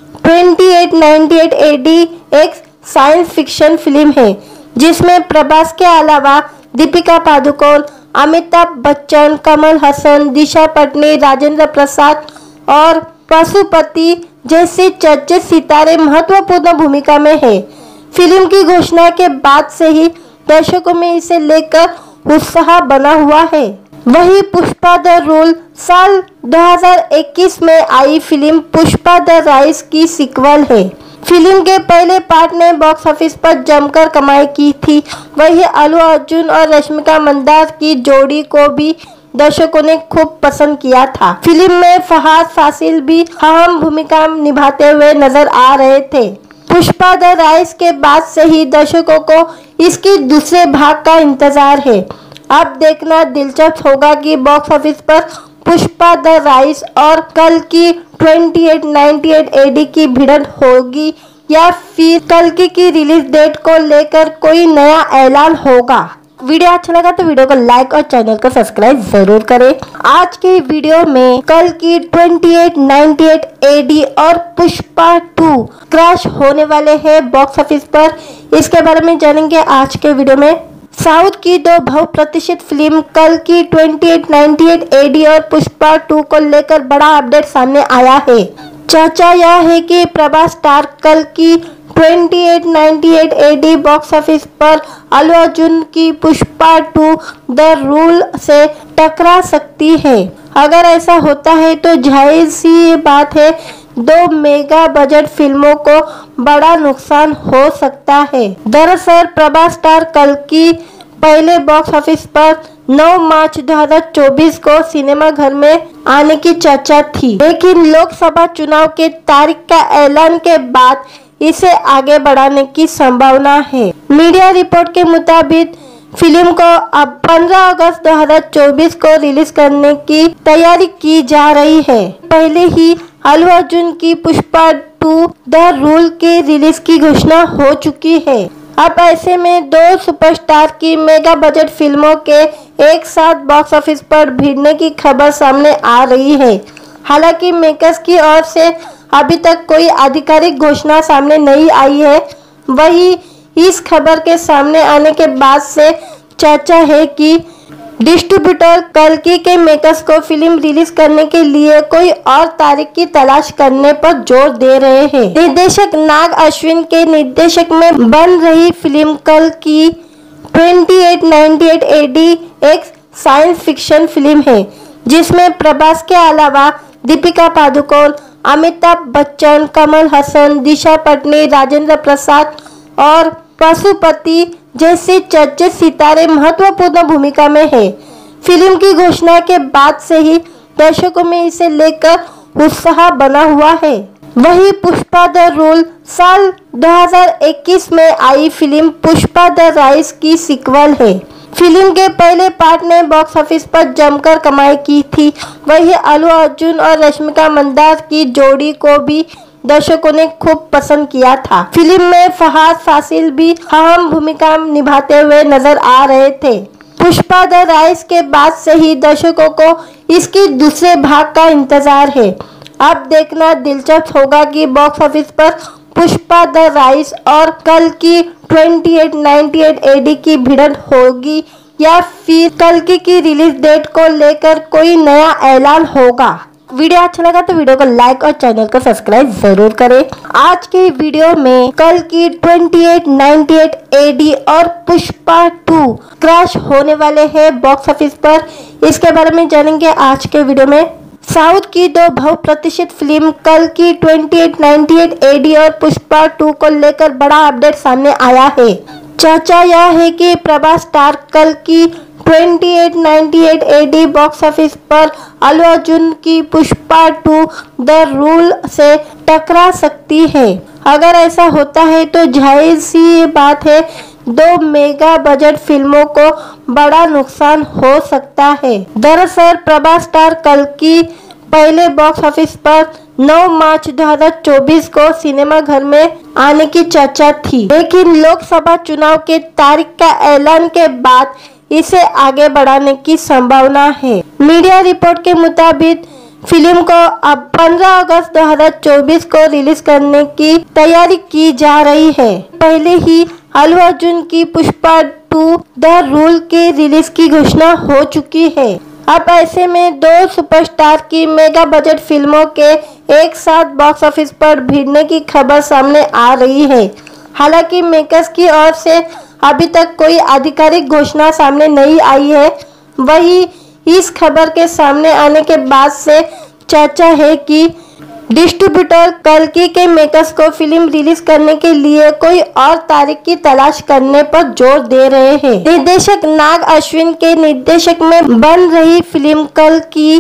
अट्ठाईस सौ अट्ठानवे एडी एक साइंस फिक्शन फिल्म है जिसमें प्रभास के अलावा दीपिका पादुकोण, अमिताभ बच्चन, कमल हसन, दिशा पटनी, राजेंद्र प्रसाद और पशुपति जैसे चर्चित सितारे महत्वपूर्ण भूमिका में है। फिल्म की घोषणा के बाद से ही दर्शकों में इसे लेकर उत्साह बना हुआ है। वहीं पुष्पा द रूल साल दो हज़ार इक्कीस में आई फिल्म पुष्पा द राइज की सीक्वल है। फिल्म के पहले पार्ट ने बॉक्स ऑफिस पर जमकर कमाई की थी। वहीं अल्लू अर्जुन और रश्मिका मंदाना की जोड़ी को भी दर्शकों ने खूब पसंद किया था। फिल्म में फहाद फासिल भी अहम भूमिका निभाते हुए नजर आ रहे थे। पुष्पा द राइज के बाद से ही दर्शकों को इसके दूसरे भाग का इंतजार है। अब देखना दिलचस्प होगा कि बॉक्स ऑफिस पर पुष्पा द राइज और कल्कि अट्ठाईस सौ अट्ठानवे एडी की भिड़ंत होगी या फिर कल्कि की रिलीज डेट को लेकर कोई नया ऐलान होगा। वीडियो अच्छा लगा तो वीडियो को लाइक और चैनल को सब्सक्राइब जरूर करें। आज के वीडियो में कल्कि अट्ठाईस सौ अट्ठानवे एडी और पुष्पा टू क्रैश होने वाले हैं बॉक्स ऑफिस पर। इसके बारे में जानेंगे आज के वीडियो में। साउथ की दो बहुप्रतीक्षित फिल्म कल्कि अट्ठाईस सौ अट्ठानवे एडी और पुष्पा टू को लेकर बड़ा अपडेट सामने आया है। चर्चा यह है कि प्रभास स्टार कल्कि अट्ठाईस सौ अट्ठानवे एडी बॉक्स ऑफिस पर अल्लू अर्जुन की पुष्पा टू द रूल से टकरा सकती है। अगर ऐसा होता है तो जाहिर सी बात है दो मेगा बजट फिल्मों को बड़ा नुकसान हो सकता है। दरअसल प्रभास स्टार कल्कि पहले बॉक्स ऑफिस पर नौ मार्च दो हज़ार चौबीस को सिनेमा घर में आने की चर्चा थी, लेकिन लोकसभा चुनाव के तारीख का ऐलान के बाद इसे आगे बढ़ाने की संभावना है। मीडिया रिपोर्ट के मुताबिक फिल्म को अब पंद्रह अगस्त दो हज़ार चौबीस को रिलीज करने की तैयारी की जा रही है। पहले ही अल्लू अर्जुन की पुष्पा टू द रूल के रिलीज की घोषणा हो चुकी है। अब ऐसे में दो सुपरस्टार की मेगा बजट फिल्मों के एक साथ बॉक्स ऑफिस पर भिड़ने की खबर सामने आ रही है। हालांकि मेकर्स की ओर से अभी तक कोई आधिकारिक घोषणा सामने नहीं आई है। वहीं इस खबर के सामने आने के बाद से चर्चा है कि डिस्ट्रीब्यूटर कल्कि के मेकर्स को फिल्म रिलीज करने के लिए कोई और तारीख की तलाश करने पर जोर दे रहे हैं। निर्देशक नाग अश्विन के निर्देशक में बन रही फिल्म कल्कि अट्ठाईस सौ अट्ठानवे एडी एक साइंस फिक्शन फिल्म है जिसमें प्रभास के अलावा दीपिका पादुकोण, अमिताभ बच्चन, कमल हसन, दिशा पटनी, राजेंद्र प्रसाद और पशुपति जैसे चर्चित सितारे महत्वपूर्ण भूमिका में है। फिल्म की घोषणा के बाद से ही दर्शकों में इसे लेकर उत्साह बना हुआ है। वहीं पुष्पा द रूल साल दो हज़ार इक्कीस में आई फिल्म पुष्पा द राइज की सीक्वल है। फिल्म के पहले पार्ट ने बॉक्स ऑफिस पर जमकर कमाई की थी। वहीं अल्लू अर्जुन और रश्मिका मंदाना की जोड़ी को भी दर्शकों ने खूब पसंद किया था। फिल्म में फहाद फासिल भी अहम भूमिका निभाते हुए नजर आ रहे थे। पुष्पा द राइज के बाद से ही दर्शकों को इसके दूसरे भाग का इंतजार है। अब देखना दिलचस्प होगा कि बॉक्स ऑफिस पर पुष्पा द राइज और कल्कि अट्ठाईस सौ अट्ठानवे एडी की भिड़ंत होगी या फिर कल्कि की रिलीज डेट को लेकर कोई नया ऐलान होगा। वीडियो अच्छा लगा तो वीडियो को लाइक और चैनल को सब्सक्राइब जरूर करें। आज के वीडियो में कल्कि अट्ठाईस सौ अट्ठानवे एडी और पुष्पा टू क्रैश होने वाले हैं बॉक्स ऑफिस पर। इसके बारे में जानेंगे आज के वीडियो में। साउथ की दो बहुप्रतीक्षित फिल्म कल्कि अट्ठाईस सौ अट्ठानवे एडी और पुष्पा टू को लेकर बड़ा अपडेट सामने आया है। चर्चा यह है कि प्रभास स्टार कल्कि अट्ठाईस सौ अट्ठानवे एडी बॉक्स ऑफिस पर अल्लू अर्जुन की पुष्पा टू द रूल से टकरा सकती है। अगर ऐसा होता है तो जाहिर सी बात है दो मेगा बजट फिल्मों को बड़ा नुकसान हो सकता है। दरअसल प्रभास स्टार कल्कि पहले बॉक्स ऑफिस पर नौ मार्च दो हज़ार चौबीस को सिनेमा घर में आने की चर्चा थी, लेकिन लोकसभा चुनाव के तारीख का ऐलान के बाद इसे आगे बढ़ाने की संभावना है। मीडिया रिपोर्ट के मुताबिक फिल्म को अब पंद्रह अगस्त दो हज़ार चौबीस को रिलीज करने की तैयारी की जा रही है। पहले ही अल्लू अर्जुन की पुष्पा टू द रूल के रिलीज की घोषणा हो चुकी है। अब ऐसे में दो सुपरस्टार की मेगा बजट फिल्मों के एक साथ बॉक्स ऑफिस पर भिड़ने की खबर सामने आ रही है। हालांकि मेकर्स की ओर से अभी तक कोई आधिकारिक घोषणा सामने नहीं आई है। वहीं इस खबर के सामने आने के बाद से चर्चा है कि डिस्ट्रीब्यूटर कल्कि के मेकर्स को फिल्म रिलीज करने के लिए कोई और तारीख की तलाश करने पर जोर दे रहे हैं। निर्देशक नाग अश्विन के निर्देशक में बन रही फिल्म कल्कि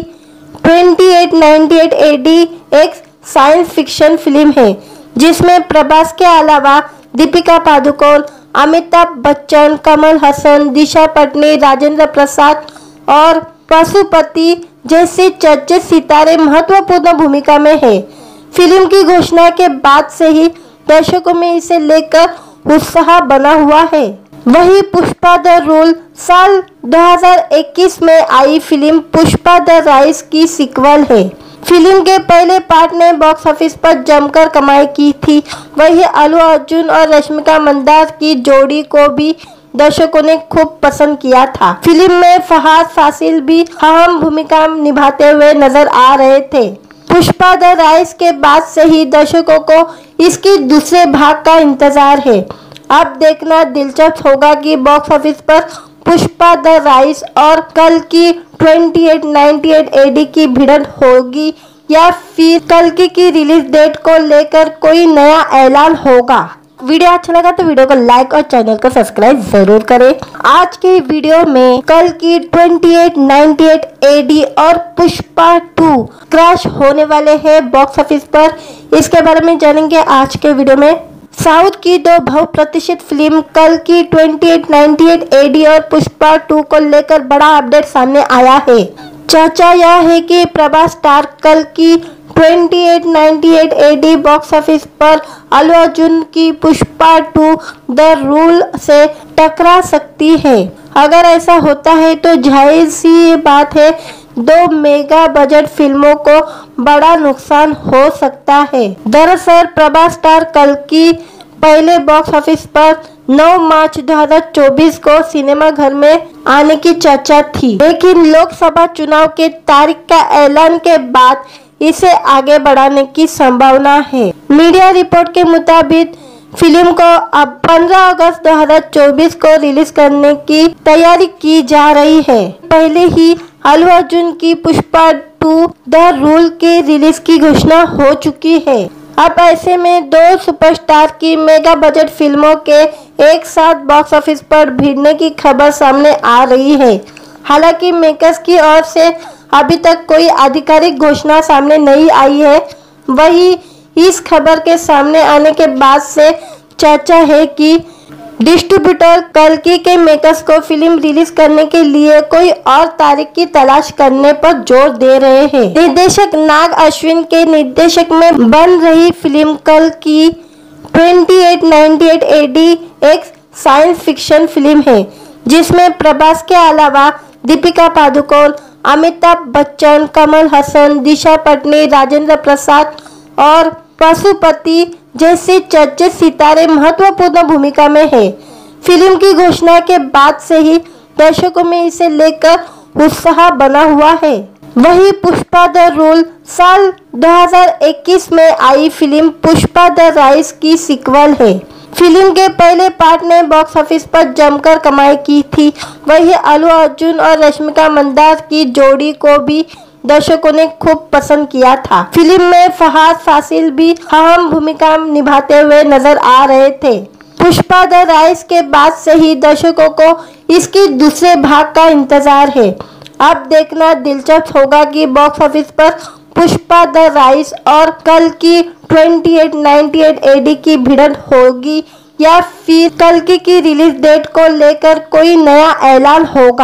अट्ठाईस सौ अट्ठानवे ए डी एक साइंस फिक्शन फिल्म है, जिसमें प्रभास के अलावा दीपिका पादुकोण, अमिताभ बच्चन, कमल हसन, दिशा पटनी, राजेंद्र प्रसाद और पशुपति जैसे चर्चित सितारे महत्वपूर्ण भूमिका में है। फिल्म की घोषणा के बाद से ही दर्शकों में इसे लेकर उत्साह बना हुआ है। वहीं पुष्पा द रूल साल दो हज़ार इक्कीस में आई फिल्म पुष्पा द राइज की सीक्वल है। फिल्म के पहले पार्ट ने बॉक्स ऑफिस पर जमकर कमाई की थी। वहीं अल्लू अर्जुन और रश्मिका मंदाना की जोड़ी को भी दर्शकों ने खूब पसंद किया था। फिल्म में फहाद फासिल भी अहम भूमिका निभाते हुए नजर आ रहे थे। पुष्पा द राइज के बाद से ही दर्शकों को इसके दूसरे भाग का इंतजार है। अब देखना दिलचस्प होगा कि बॉक्स ऑफिस पर पुष्पा द राइज और कल्कि अट्ठाईस सौ अट्ठानवे ए डी की भिड़ंत होगी या फिर कल्कि की रिलीज डेट को लेकर कोई नया ऐलान होगा। वीडियो अच्छा लगा तो वीडियो को लाइक और चैनल को सब्सक्राइब जरूर करें। आज के वीडियो में कल्कि अट्ठाईस सौ अट्ठानवे ए डी और पुष्पा टू क्रैश होने वाले हैं बॉक्स ऑफिस पर। इसके बारे में जानेंगे आज के वीडियो में। साउथ की दो बहुप्रतीक्षित फिल्म कल्कि अट्ठाईस सौ अट्ठानवे ए डी और पुष्पा टू को लेकर बड़ा अपडेट सामने आया है। चर्चा यह है कि प्रभास स्टार कल्कि अट्ठाईस सौ अट्ठानवे ए डी बॉक्स ऑफिस पर अल्लू अर्जुन की पुष्पा टू द रूल से टकरा सकती है। अगर ऐसा होता है तो जाहिर सी बात है दो मेगा बजट फिल्मों को बड़ा नुकसान हो सकता है। दरअसल प्रभास स्टार कल्कि पहले बॉक्स ऑफिस पर नौ मार्च दो हज़ार चौबीस को सिनेमा घर में आने की चर्चा थी, लेकिन लोकसभा चुनाव के तारीख का ऐलान के बाद इसे आगे बढ़ाने की संभावना है। मीडिया रिपोर्ट के मुताबिक फिल्म को अब पंद्रह अगस्त दो हज़ार चौबीस को रिलीज करने की तैयारी की जा रही है। पहले ही अल्लू अर्जुन की पुष्पा टू द रूल के रिलीज की घोषणा हो चुकी है। अब ऐसे में दो सुपरस्टार की मेगा बजट फिल्मों के एक साथ बॉक्स ऑफिस पर भिड़ने की खबर सामने आ रही है। हालांकि मेकर्स की ओर से अभी तक कोई आधिकारिक घोषणा सामने नहीं आई है। वहीं इस खबर के सामने आने के बाद से चर्चा है कि डिस्ट्रीब्यूटर कल्कि के मेकर्स को फिल्म रिलीज करने के लिए कोई और तारीख की तलाश करने पर जोर दे रहे हैं। निर्देशक नाग अश्विन के निर्देशक में बन रही फिल्म कल्कि अट्ठाईस सौ अट्ठानवे ए डी एक साइंस फिक्शन फिल्म है, जिसमें प्रभास के अलावा दीपिका पादुकोण, अमिताभ बच्चन, कमल हसन, दिशा पटनी, राजेंद्र प्रसाद और पशुपति जैसे चर्चित सितारे महत्वपूर्ण भूमिका में है। फिल्म की घोषणा के बाद से ही दर्शकों में इसे लेकर उत्साह बना हुआ है। वहीं पुष्पा द रूल साल दो हज़ार इक्कीस में आई फिल्म पुष्पा द राइज की सीक्वल है। फिल्म के पहले पार्ट ने बॉक्स ऑफिस पर जमकर कमाई की थी। वहीं अल्लू अर्जुन और रश्मिका मंदाना की जोड़ी को भी दर्शकों ने खूब पसंद किया था। फिल्म में फहाद फासिल भी अहम भूमिका निभाते हुए नजर आ रहे थे। पुष्पा द राइज के बाद से ही दर्शकों को इसके दूसरे भाग का इंतजार है। अब देखना दिलचस्प होगा कि बॉक्स ऑफिस पर पुष्पा द राइज और कल्कि अट्ठाईस सौ अट्ठानवे ए डी की भिड़ंत होगी या फिर कल्कि की रिलीज डेट को लेकर कोई नया ऐलान होगा।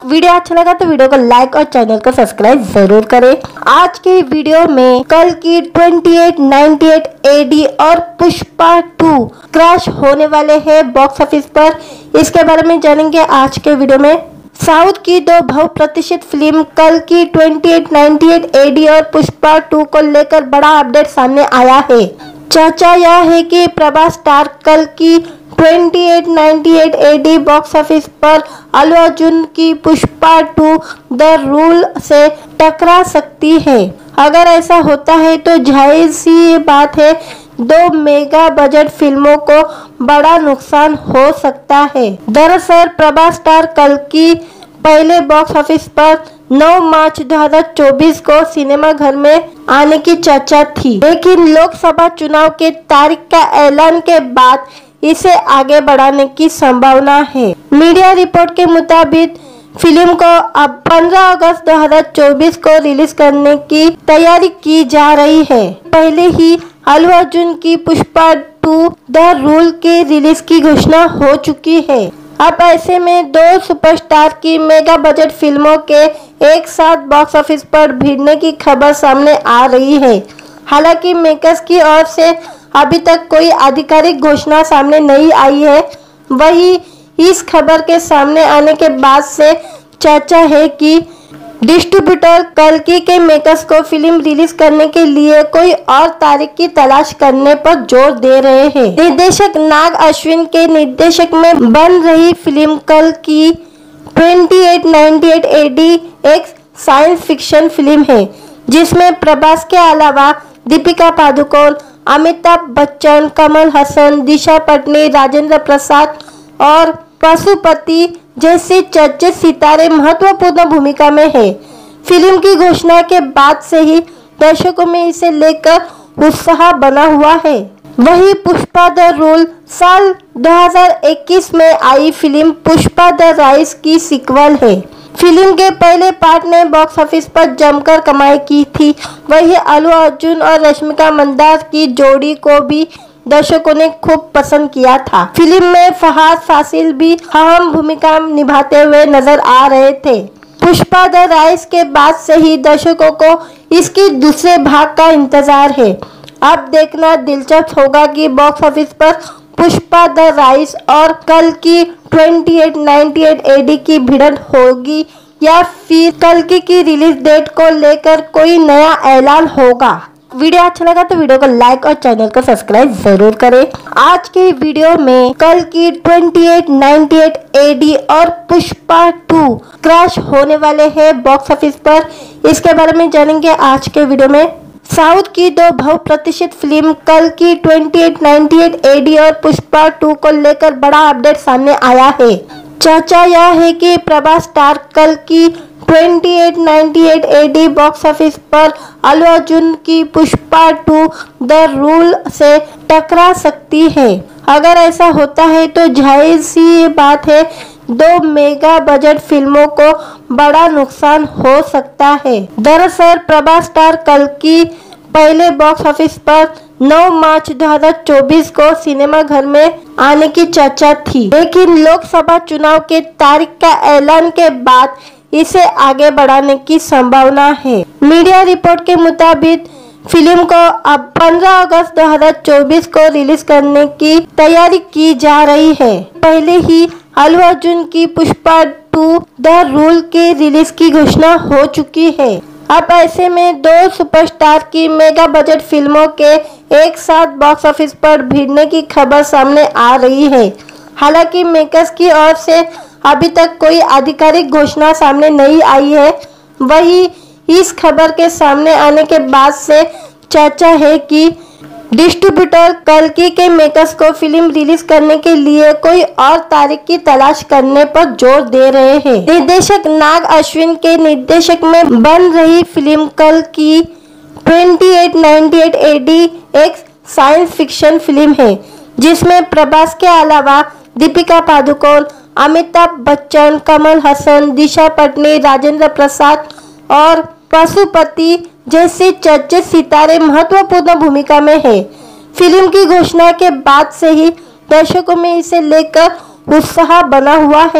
वीडियो अच्छा लगा तो वीडियो को लाइक और चैनल को सब्सक्राइब जरूर करें। आज के वीडियो में कल की अट्ठाईस अट्ठानवे एडी और पुष्पा टू क्रश होने वाले हैं बॉक्स ऑफिस पर। इसके बारे में जानेंगे आज के वीडियो में। साउथ की दो बहुप्रतीक्षित फिल्म कल की अट्ठाईस अट्ठानवे एडी और पुष्पा टू को लेकर बड़ा अपडेट सामने आया है। चर्चा यह है कि प्रभास स्टार कल की अट्ठाईस अट्ठानवे एडी बॉक्स ऑफिस पर अल्लू अर्जुन की पुष्पा टू द रूल से टकरा सकती है। अगर ऐसा होता है तो जाहिर सी बात है दो मेगा बजट फिल्मों को बड़ा नुकसान हो सकता है। दरअसल प्रभास स्टार कल की पहले बॉक्स ऑफिस पर नौ मार्च दो हज़ार चौबीस को सिनेमा घर में आने की चर्चा थी, लेकिन लोकसभा चुनाव के तारीख का ऐलान के बाद इसे आगे बढ़ाने की संभावना है। मीडिया रिपोर्ट के मुताबिक फिल्म को अब पंद्रह अगस्त दो हज़ार चौबीस को रिलीज करने की तैयारी की जा रही है। पहले ही अल्लू अर्जुन की पुष्पा टू द रूल के रिलीज की घोषणा हो चुकी है। अब ऐसे में दो सुपरस्टार की मेगा बजट फिल्मों के एक साथ बॉक्स ऑफिस पर भिड़ने की खबर सामने आ रही है। हालांकि मेकर्स की ओर से अभी तक कोई आधिकारिक घोषणा सामने नहीं आई है। वही इस खबर के सामने आने के बाद से चर्चा है कि डिस्ट्रीब्यूटर कल्कि के मेकर्स को फिल्म रिलीज करने के लिए कोई और तारीख की तलाश करने पर जोर दे रहे हैं। निर्देशक नाग अश्विन के निर्देशक में बन रही फिल्म कल्कि अट्ठाईस अट्ठानवे एडी एक साइंस फिक्शन फिल्म है, जिसमें प्रभास के अलावा दीपिका पादुकोण, अमिताभ बच्चन, कमल हसन, दिशा पटनी, राजेंद्र प्रसाद और पशुपति जैसे चर्चित सितारे महत्वपूर्ण भूमिका में है। फिल्म की घोषणा के बाद से ही दर्शकों में इसे लेकर उत्साह बना हुआ है। वही पुष्पा द रूल साल दो हज़ार इक्कीस में आई फिल्म पुष्पा द राइज की सीक्वल है। फिल्म के पहले पार्ट ने बॉक्स ऑफिस पर जमकर कमाई की थी। वही अल्लू अर्जुन और रश्मिका मंदाना की जोड़ी को भी दर्शकों ने खूब पसंद किया था। फिल्म में फहाद फासिल भी अहम भूमिका निभाते हुए नजर आ रहे थे। पुष्पा द राइज के बाद से ही दर्शकों को इसके दूसरे भाग का इंतजार है। अब देखना दिलचस्प होगा कि बॉक्स ऑफिस पर पुष्पा द राइज और कल की अट्ठाईस अट्ठानवे एडी की भिड़ंत होगी या फिर कल्कि की रिलीज डेट को लेकर कोई नया ऐलान होगा। वीडियो अच्छा लगा तो वीडियो को लाइक और चैनल को सब्सक्राइब जरूर करें। आज के वीडियो में कल की अट्ठाईस अट्ठानवे एडी और पुष्पा टू क्रश होने वाले हैं बॉक्स ऑफिस पर। इसके बारे में जानेंगे आज के वीडियो में। साउथ की दो बहुप्रतीक्षित फिल्म कल की अट्ठाईस अट्ठानवे एडी और पुष्पा टू को लेकर बड़ा अपडेट सामने आया है। चर्चा यह है कि प्रभास स्टार कल की अट्ठाईस अट्ठानवे एडी बॉक्स ऑफिस पर अल्लू अर्जुन की पुष्पा टू द रूल से टकरा सकती है। अगर ऐसा होता है तो जाहिर सी बात है दो मेगा बजट फिल्मों को बड़ा नुकसान हो सकता है। दरअसल प्रभास स्टार कल्कि पहले बॉक्स ऑफिस पर नौ मार्च दो हज़ार चौबीस को सिनेमा घर में आने की चर्चा थी, लेकिन लोकसभा चुनाव के तारीख का ऐलान के बाद इसे आगे बढ़ाने की संभावना है। मीडिया रिपोर्ट के मुताबिक फिल्म को अब पंद्रह अगस्त दो हज़ार चौबीस को रिलीज करने की तैयारी की जा रही है। पहले ही अल्लू अर्जुन की पुष्पा टू द रूल के रिलीज की घोषणा हो चुकी है। अब ऐसे में दो सुपरस्टार की मेगा बजट फिल्मों के एक साथ बॉक्स ऑफिस पर भिड़ने की खबर सामने आ रही है। हालांकि मेकर्स की ओर से अभी तक कोई आधिकारिक घोषणा सामने नहीं आई है। वही इस खबर के सामने आने के बाद से चर्चा है कि डिस्ट्रीब्यूटर कल्कि के मेकर्स को फिल्म रिलीज करने के लिए कोई और तारीख की तलाश करने पर जोर दे रहे हैं। निर्देशक नाग अश्विन के निर्देशक में बन रही फिल्म कल्कि अट्ठाईस अट्ठानवे एडी एक साइंस फिक्शन फिल्म है, जिसमें प्रभास के अलावा दीपिका पादुकोण, अमिताभ बच्चन, कमल हसन, दिशा पटनी, राजेंद्र प्रसाद और पशुपति जैसे चर्चित सितारे महत्वपूर्ण भूमिका में है। फिल्म की घोषणा के बाद से ही दर्शकों में इसे लेकर उत्साह बना हुआ है।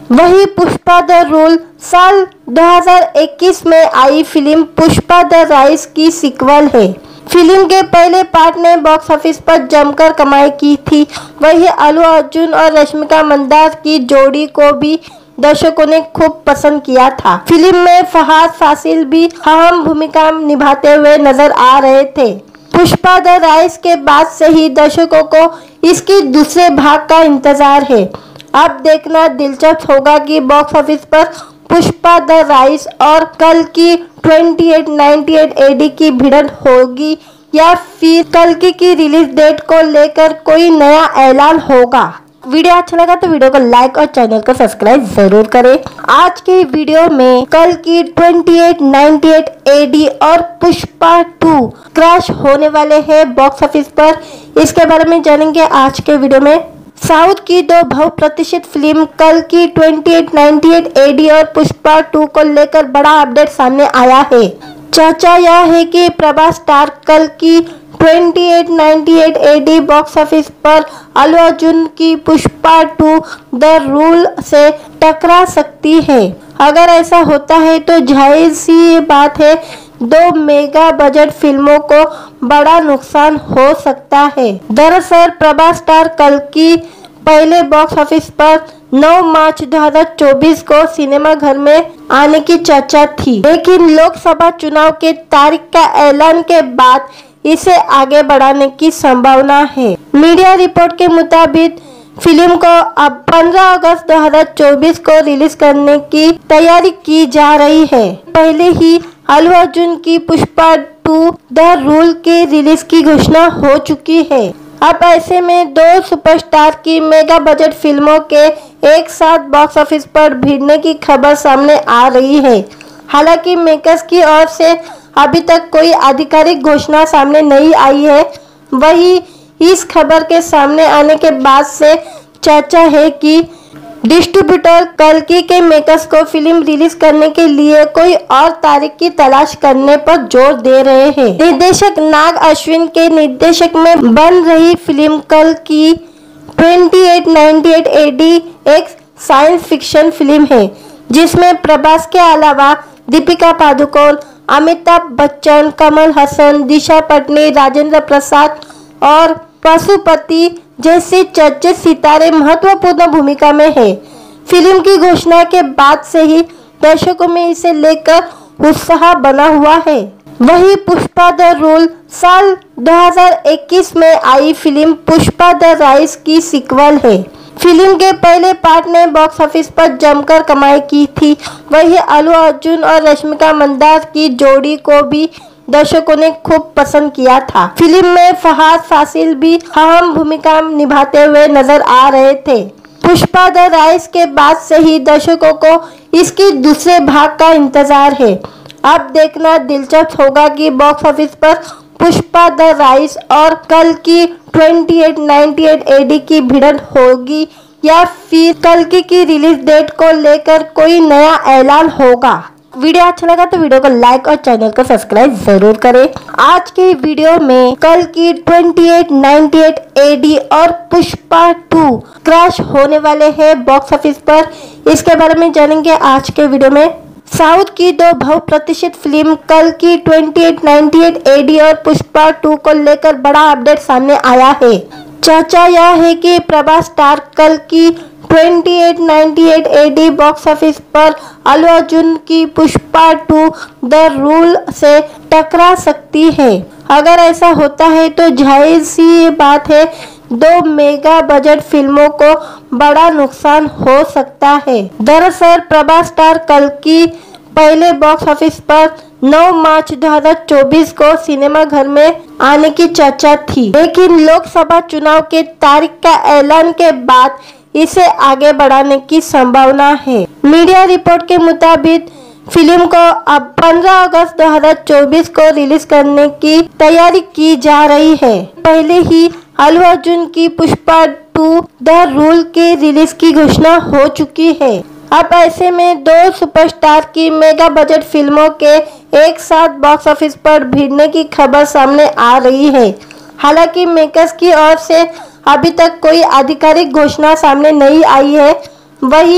वही पुष्पा द रूल साल दो हज़ार इक्कीस में आई फिल्म पुष्पा द राइज की सीक्वल है। फिल्म के पहले पार्ट ने बॉक्स ऑफिस पर जमकर कमाई की थी। वही अल्लू अर्जुन और रश्मिका मंदाना की जोड़ी को भी दर्शकों ने खूब पसंद किया था। फिल्म में फहाद फासिल भी अहम भूमिका निभाते हुए नजर आ रहे थे। पुष्पा द राइज के बाद से ही दर्शकों को इसके दूसरे भाग का इंतजार है। अब देखना दिलचस्प होगा कि बॉक्स ऑफिस पर पुष्पा द राइज और कल की अट्ठाईस अट्ठानवे एडी की भिड़ंत होगी या फिर कल की, की रिलीज डेट को लेकर कोई नया ऐलान होगा। वीडियो अच्छा लगा तो वीडियो को लाइक और चैनल को सब्सक्राइब जरूर करें। आज के वीडियो में कल की अट्ठाईस अट्ठानवे एडी और पुष्पा टू क्रैश होने वाले हैं बॉक्स ऑफिस पर। इसके बारे में जानेंगे आज के वीडियो में। साउथ की दो बहुप्रतीक्षित फिल्म कल की अट्ठाईस अट्ठानवे एडी और पुष्पा टू को लेकर बड़ा अपडेट सामने आया है। चर्चा यह है कि प्रभास स्टार कल की अट्ठाईस अट्ठानवे एडी बॉक्स ऑफिस पर अल्लू अर्जुन की पुष्पा टू द रूल से टकरा सकती है। अगर ऐसा होता है तो जाहिर सी बात है दो मेगा बजट फिल्मों को बड़ा नुकसान हो सकता है। दरअसल प्रभास स्टार कल की पहले बॉक्स ऑफिस पर नौ मार्च दो हज़ार चौबीस को सिनेमा घर में आने की चर्चा थी, लेकिन लोकसभा चुनाव के तारीख का ऐलान के बाद इसे आगे बढ़ाने की संभावना है। मीडिया रिपोर्ट के मुताबिक फिल्म को अब पंद्रह अगस्त दो हज़ार चौबीस को रिलीज करने की तैयारी की जा रही है। पहले ही अल्लू अर्जुन की पुष्पा टू द रूल के रिलीज की घोषणा हो चुकी है। अब ऐसे में दो सुपरस्टार की मेगा बजट फिल्मों के एक साथ बॉक्स ऑफिस पर भिड़ने की खबर सामने आ रही है। हालांकि मेकर्स की ओर से अभी तक कोई आधिकारिक घोषणा सामने नहीं आई है। वही इस खबर के सामने आने के बाद से चर्चा है कि डिस्ट्रीब्यूटर कल्कि के मेकर्स को फिल्म रिलीज करने के लिए कोई और तारीख की तलाश करने पर जोर दे रहे हैं। निर्देशक नाग अश्विन के निर्देशक में बन रही फिल्म कल्कि अट्ठाईस अट्ठानवे एडी एक साइंस फिक्शन फिल्म है, जिसमें प्रभास के अलावा दीपिका पादुकोण, अमिताभ बच्चन, कमल हसन, दिशा पटनी, राजेंद्र प्रसाद और पशुपति जैसे चर्चित सितारे महत्वपूर्ण भूमिका में है। फिल्म की घोषणा के बाद से ही दर्शकों में इसे लेकर उत्साह बना हुआ है। वही पुष्पा द रूल साल दो हज़ार इक्कीस में आई फिल्म पुष्पा द राइज की सीक्वल है। फिल्म के पहले पार्ट ने बॉक्स ऑफिस पर जमकर कमाई की थी। वही अल्लू अर्जुन और रश्मिका मंदाना की जोड़ी को भी दर्शकों ने खूब पसंद किया था। फिल्म में फहाद फासिल भी अहम भूमिका निभाते हुए नजर आ रहे थे। पुष्पा द राइज के बाद से ही दर्शकों को इसके दूसरे भाग का इंतजार है। अब देखना दिलचस्प होगा कि बॉक्स ऑफिस पर पुष्पा द राइज और कल की अट्ठाईस अट्ठानवे एडी की भिड़ंत होगी या फिर कल की, की रिलीज डेट को लेकर कोई नया ऐलान होगा। वीडियो अच्छा लगा तो वीडियो को लाइक और चैनल को सब्सक्राइब जरूर करें। आज के वीडियो में कल की अट्ठाईस अट्ठानवे एडी और पुष्पा टू क्रैश होने वाले हैं बॉक्स ऑफिस पर। इसके बारे में जानेंगे आज के वीडियो में। साउथ की दो बहुप्रतीक्षित फिल्म कल की अट्ठाईस अट्ठानवे एडी और पुष्पा टू को लेकर बड़ा अपडेट सामने आया है। चर्चा यह है कि प्रभास स्टार कल की अट्ठाईस अट्ठानवे एडी बॉक्स ऑफिस पर अल्लू अर्जुन की पुष्पा टू द रूल से टकरा सकती है। अगर ऐसा होता है तो जाहिर सी बात है दो मेगा बजट फिल्मों को बड़ा नुकसान हो सकता है। दरअसल प्रभास स्टार कल्कि पहले बॉक्स ऑफिस पर नौ मार्च दो हज़ार चौबीस को सिनेमा घर में आने की चर्चा थी, लेकिन लोकसभा चुनाव के तारीख का ऐलान के बाद इसे आगे बढ़ाने की संभावना है। मीडिया रिपोर्ट के मुताबिक फिल्म को अब पंद्रह अगस्त दो हज़ार चौबीस को रिलीज करने की तैयारी की जा रही है। पहले ही अल्लू अर्जुन की पुष्पा टू द रूल के रिलीज की घोषणा हो चुकी है। अब ऐसे में दो सुपरस्टार की मेगा बजट फिल्मों के एक साथ बॉक्स ऑफिस पर भिड़ने की खबर सामने आ रही है। हालांकि मेकर्स की ओर से अभी तक कोई आधिकारिक घोषणा सामने नहीं आई है। वही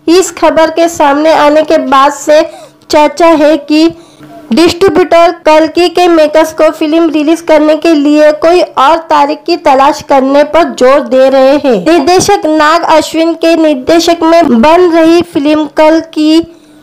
इस खबर के सामने आने के बाद से चर्चा है कि डिस्ट्रीब्यूटर कल्कि के मेकर्स को फिल्म रिलीज करने के लिए कोई और तारीख की तलाश करने पर जोर दे रहे हैं। निर्देशक नाग अश्विन के निर्देशक में बन रही फिल्म कल्कि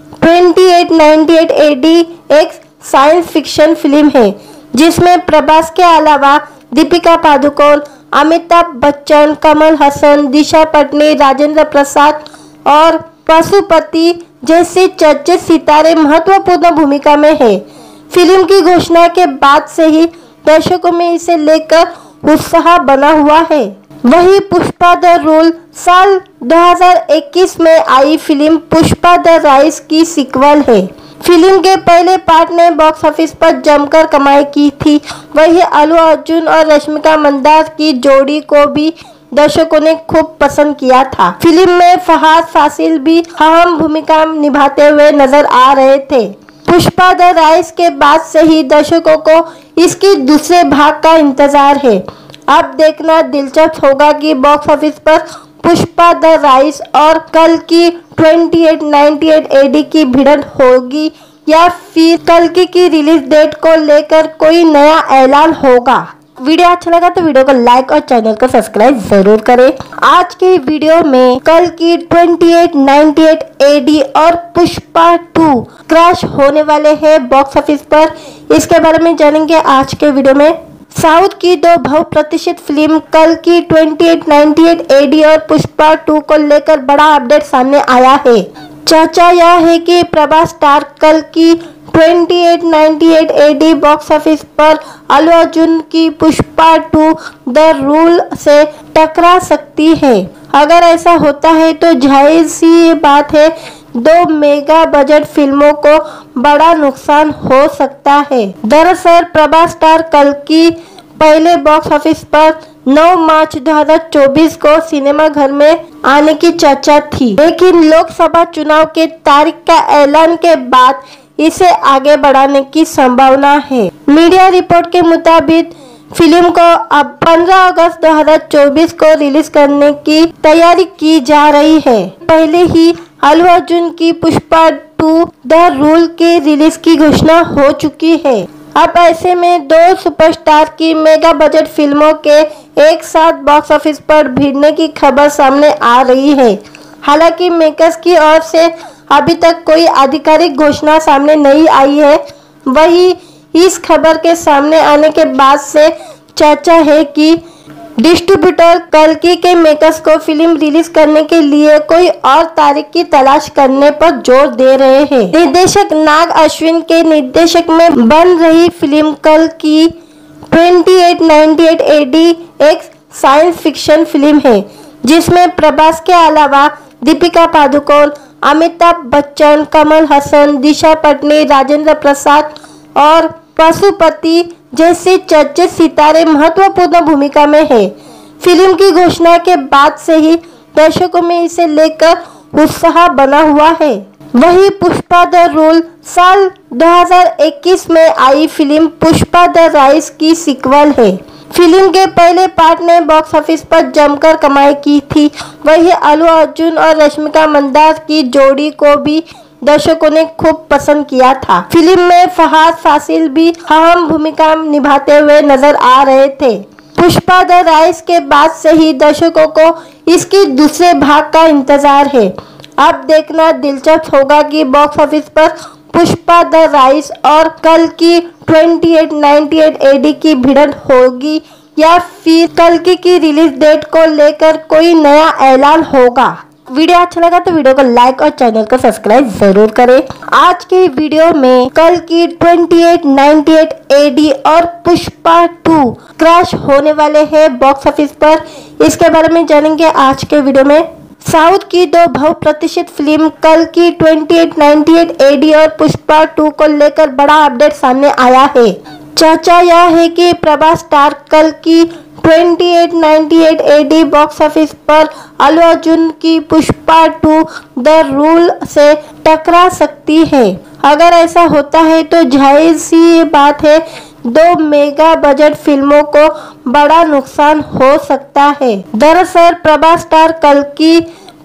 अट्ठाईस सौ अट्ठानवे एडी एक साइंस फिक्शन फिल्म है जिसमें प्रभास के अलावा दीपिका पादुकोण, अमिताभ बच्चन, कमल हसन, दिशा पटनी, राजेंद्र प्रसाद और पशुपति जैसे चर्चित सितारे महत्वपूर्ण भूमिका में है। फिल्म की घोषणा के बाद से ही दर्शकों में इसे लेकर उत्साह बना हुआ है। वहीं पुष्पा द रूल साल दो हज़ार इक्कीस में आई फिल्म पुष्पा द राइज की सीक्वल है। फिल्म के पहले पार्ट ने बॉक्स ऑफिस पर जमकर कमाई की थी। वहीं अल्लू अर्जुन और रश्मिका मंदाना की जोड़ी को भी दर्शकों ने खूब पसंद किया था। फिल्म में फहाद फासिल भी अहम भूमिका निभाते हुए नजर आ रहे थे। पुष्पा द राइज के बाद से ही दर्शकों को इसके दूसरे भाग का इंतजार है। अब देखना दिलचस्प होगा कि बॉक्स ऑफिस पर पुष्पा द राइज और कल्कि अट्ठाईस सौ अट्ठानवे एडी की भिड़ंत होगी या फिर कल्कि की रिलीज डेट को लेकर कोई नया ऐलान होगा। वीडियो अच्छा लगा तो वीडियो को लाइक और चैनल को सब्सक्राइब जरूर करें। आज के वीडियो में कल्कि अट्ठाईस सौ अट्ठानवे एडी और पुष्पा टू क्रैश होने वाले हैं बॉक्स ऑफिस पर। इसके बारे में जानेंगे आज के वीडियो में। साउथ की दो बहुप्रतीक्षित फिल्म कल्कि अट्ठाईस सौ अट्ठानवे एडी और पुष्पा टू को लेकर बड़ा अपडेट सामने आया है। चर्चा यह है कि प्रभास स्टार कल्कि अट्ठाईस सौ अट्ठानवे एडी बॉक्स ऑफिस पर अल्लू अर्जुन की पुष्पा टू द रूल से टकरा सकती है। अगर ऐसा होता है तो जाहिर सी बात है दो मेगा बजट फिल्मों को बड़ा नुकसान हो सकता है। दरअसल प्रभास स्टार कल्कि पहले बॉक्स ऑफिस पर नौ मार्च दो हज़ार चौबीस को सिनेमाघर में आने की चर्चा थी, लेकिन लोकसभा चुनाव के तारीख का ऐलान के बाद इसे आगे बढ़ाने की संभावना है। मीडिया रिपोर्ट के मुताबिक फिल्म को अब पंद्रह अगस्त दो हज़ार चौबीस को रिलीज करने की तैयारी की जा रही है। पहले ही अल्लू अर्जुन की पुष्पा टू द रूल के रिलीज की घोषणा हो चुकी है। अब ऐसे में दो सुपरस्टार की मेगा बजट फिल्मों के एक साथ बॉक्स ऑफिस पर भिड़ने की खबर सामने आ रही है। हालांकि मेकर्स की ओर से अभी तक कोई आधिकारिक घोषणा सामने नहीं आई है। वहीं इस खबर के सामने आने के बाद से चर्चा है कि डिस्ट्रीब्यूटर कल्कि के मेकर्स को फिल्म रिलीज करने के लिए कोई और तारीख की तलाश करने पर जोर दे रहे हैं। निर्देशक नाग अश्विन के निर्देशक में बन रही फिल्म कल्कि अट्ठाईस सौ अट्ठानवे एडी एक साइंस फिक्शन फिल्म है जिसमें प्रभास के अलावा दीपिका पादुकोण, अमिताभ बच्चन, कमल हसन, दिशा पटनी, राजेंद्र प्रसाद और पशुपति जैसे चर्चित सितारे महत्वपूर्ण भूमिका में है। फिल्म की घोषणा के बाद से ही दर्शकों में इसे लेकर उत्साह बना हुआ है। वहीं पुष्पा द रूल साल दो हज़ार इक्कीस में आई फिल्म पुष्पा द राइज की सीक्वल है। फिल्म के पहले पार्ट ने बॉक्स ऑफिस पर जमकर कमाई की थी। वहीं अल्लू अर्जुन और रश्मिका मंदाना की जोड़ी को भी दर्शकों ने खूब पसंद किया था। फिल्म में फहाद फासिल भी अहम भूमिका निभाते हुए नजर आ रहे थे। पुष्पा द राइज के बाद से ही दर्शकों को इसके दूसरे भाग का इंतजार है। अब देखना दिलचस्प होगा कि बॉक्स ऑफिस पर पुष्पा द राइज और कल्कि अट्ठाईस सौ अट्ठानवे एडी की भिड़ंत होगी या फिर कल्कि की रिलीज डेट को लेकर कोई नया ऐलान होगा। वीडियो अच्छा लगा तो वीडियो को लाइक और चैनल को सब्सक्राइब जरूर करें। आज के वीडियो में कल्कि अट्ठाईस सौ अट्ठानवे एडी और पुष्पा टू क्रैश होने वाले हैं बॉक्स ऑफिस पर। इसके बारे में जानेंगे आज के वीडियो में। साउथ की दो बहुप्रतीक्षित फिल्म कल्कि अट्ठाईस सौ अट्ठानवे एडी और पुष्पा टू को लेकर बड़ा अपडेट सामने आया है। चर्चा यह है कि प्रभास स्टार कल्कि अट्ठाईस सौ अट्ठानवे एडी बॉक्स ऑफिस पर अल्लू अर्जुन की पुष्पा टू द रूल से टकरा सकती है। अगर ऐसा होता है तो जाहिर सी बात है दो मेगा बजट फिल्मों को बड़ा नुकसान हो सकता है। दरअसल प्रभास स्टार कल्कि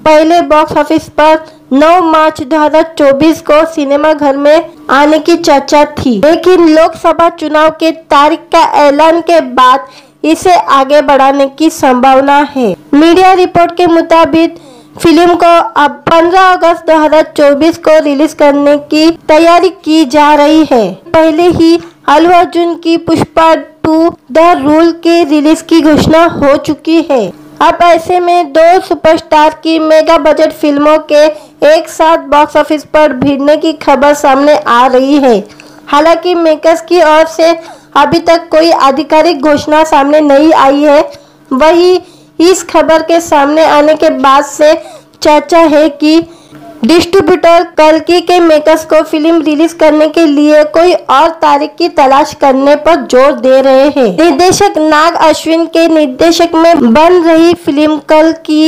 पहले बॉक्स ऑफिस पर नौ मार्च दो हज़ार चौबीस को सिनेमा घर में आने की चर्चा थी, लेकिन लोकसभा चुनाव के तारीख का ऐलान के बाद इसे आगे बढ़ाने की संभावना है। मीडिया रिपोर्ट के मुताबिक फिल्म को अब पंद्रह अगस्त दो हज़ार चौबीस को रिलीज करने की तैयारी की जा रही है। पहले ही अल्लू अर्जुन की पुष्पा टू द रूल के रिलीज की घोषणा हो चुकी है। अब ऐसे में दो सुपरस्टार की मेगा बजट फिल्मों के एक साथ बॉक्स ऑफिस पर भिड़ने की खबर सामने आ रही है। हालांकि मेकर्स की ओर से अभी तक कोई आधिकारिक घोषणा सामने नहीं आई है। वही इस खबर के सामने आने के बाद से चर्चा है कि डिस्ट्रीब्यूटर कल्कि के मेकर्स को फिल्म रिलीज करने के लिए कोई और तारीख की तलाश करने पर जोर दे रहे हैं। निर्देशक नाग अश्विन के निर्देशक में बन रही फिल्म कल्कि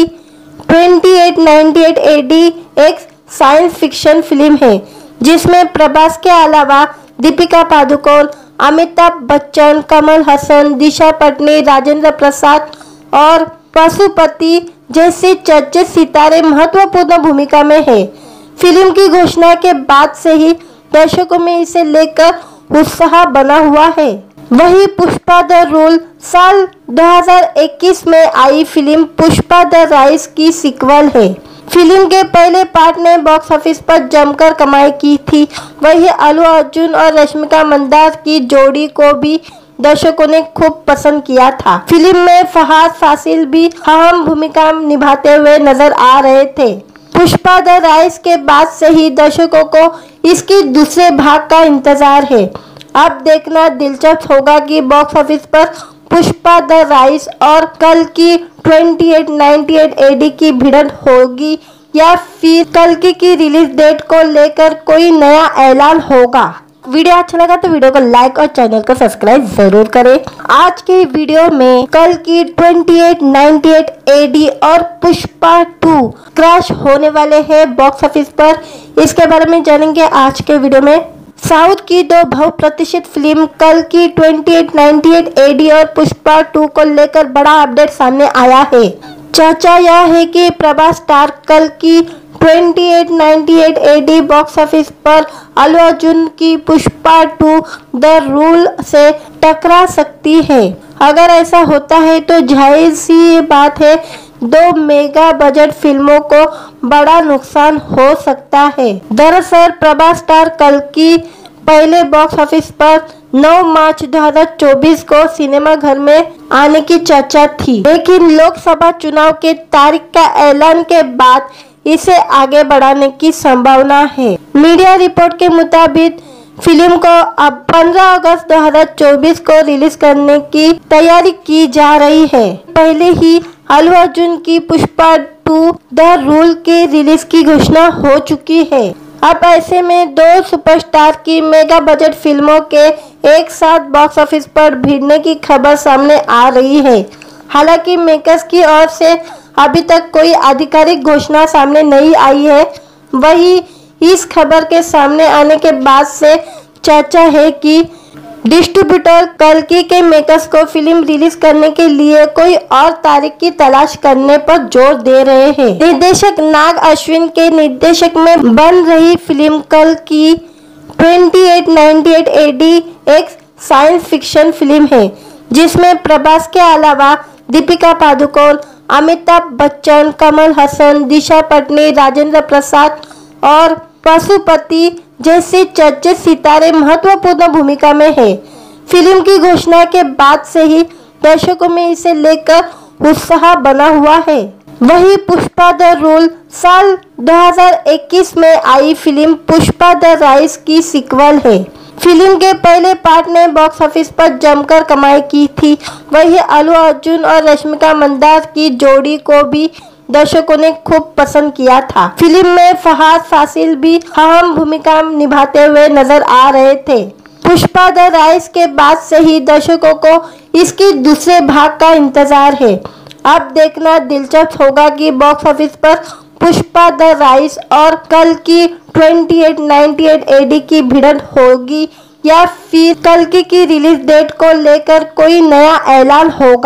अट्ठाईस सौ अट्ठानवे ए डी एक साइंस फिक्शन फिल्म है, जिसमें प्रभास के अलावा दीपिका पादुकोण, अमिताभ बच्चन, कमल हसन, दिशा पटनी, राजेंद्र प्रसाद और पशुपति जैसे चर्चित सितारे महत्वपूर्ण भूमिका में है। फिल्म की घोषणा के बाद से ही दर्शकों में इसे लेकर उत्साह बना हुआ है। वही पुष्पा द रूल साल दो हज़ार इक्कीस में आई फिल्म पुष्पा द राइज की सीक्वल है। फिल्म के पहले पार्ट ने बॉक्स ऑफिस पर जमकर कमाई की थी। वही अल्लू अर्जुन और रश्मिका मंदाना की जोड़ी को भी दर्शकों ने खूब पसंद किया था। फिल्म में फहाद फासिल भी अहम भूमिका निभाते हुए नजर आ रहे थे। पुष्पा द राइज के बाद से ही दर्शकों को इसके दूसरे भाग का इंतजार है। अब देखना दिलचस्प होगा कि बॉक्स ऑफिस पर पुष्पा द राइज और कल्कि अट्ठाईस सौ अट्ठानवे ए डी की भिड़ंत होगी या फिर कल्कि की रिलीज डेट को लेकर कोई नया ऐलान होगा। वीडियो अच्छा लगा तो वीडियो को लाइक और चैनल को सब्सक्राइब जरूर करें। आज के वीडियो में कल्कि अट्ठाईस सौ अट्ठानवे ए डी और पुष्पा टू क्रैश होने वाले हैं बॉक्स ऑफिस पर। इसके बारे में जानेंगे आज के वीडियो में। साउथ की दो बहुप्रतीक्षित फिल्म कल्कि अट्ठाईस सौ अट्ठानवे ए डी और पुष्पा टू को लेकर बड़ा अपडेट सामने आया है। चर्चा यह है कि प्रभास स्टार कल्कि अट्ठाईस सौ अट्ठानवे ए डी बॉक्स ऑफिस पर अल्लू अर्जुन की पुष्पा टू द रूल से टकरा सकती है। अगर ऐसा होता है तो जाहिर सी बात है दो मेगा बजट फिल्मों को बड़ा नुकसान हो सकता है। दरअसल प्रभास स्टार कल्कि पहले बॉक्स ऑफिस पर नौ मार्च दो हज़ार चौबीस को सिनेमा घर में आने की चर्चा थी, लेकिन लोकसभा चुनाव के तारीख का ऐलान के बाद इसे आगे बढ़ाने की संभावना है। मीडिया रिपोर्ट के मुताबिक फिल्म को अब पंद्रह अगस्त दो हज़ार चौबीस को रिलीज करने की तैयारी की जा रही है। पहले ही अल्लू अर्जुन की पुष्पा टू द रूल के रिलीज की घोषणा हो चुकी है। अब ऐसे में दो सुपरस्टार की मेगा बजट फिल्मों के एक साथ बॉक्स ऑफिस पर भिड़ने की खबर सामने आ रही है। हालांकि मेकर्स की ओर से अभी तक कोई आधिकारिक घोषणा सामने नहीं आई है। वही इस खबर के सामने आने के बाद से चर्चा है कि डिस्ट्रीब्यूटर कल्कि के मेकर्स को फिल्म रिलीज करने के लिए कोई और तारीख की तलाश करने पर जोर दे रहे हैं। निर्देशक नाग अश्विन के निर्देशक में बन रही फिल्म कल्कि अट्ठाईस सौ अट्ठानवे ए डी एक साइंस फिक्शन फिल्म है, जिसमें प्रभास के अलावा दीपिका पादुकोण, अमिताभ बच्चन, कमल हसन, दिशा पटनी, राजेंद्र प्रसाद और पशुपति जैसे चर्चित सितारे महत्वपूर्ण भूमिका में है। फिल्म की घोषणा के बाद से ही दर्शकों में इसे लेकर उत्साह बना हुआ है। वही पुष्पा द रूल साल दो हज़ार इक्कीस में आई फिल्म पुष्पा द राइज की सीक्वल है। फिल्म के पहले पार्ट ने बॉक्स ऑफिस पर जमकर कमाई की थी। वही अल्लू अर्जुन और रश्मिका मंदाना की जोड़ी को भी दर्शकों ने खूब पसंद किया था। फिल्म में फहाद फासिल भी अहम भूमिका निभाते हुए नजर आ रहे थे। पुष्पा द राइज के बाद से ही दर्शकों को इसके दूसरे भाग का इंतजार है। अब देखना दिलचस्प होगा कि बॉक्स ऑफिस पर पुष्पा द राइज और कल्कि अट्ठाईस सौ अट्ठानवे ए डी की भिड़ंत होगी या फिर कल्कि की रिलीज डेट को लेकर कोई नया ऐलान होगा।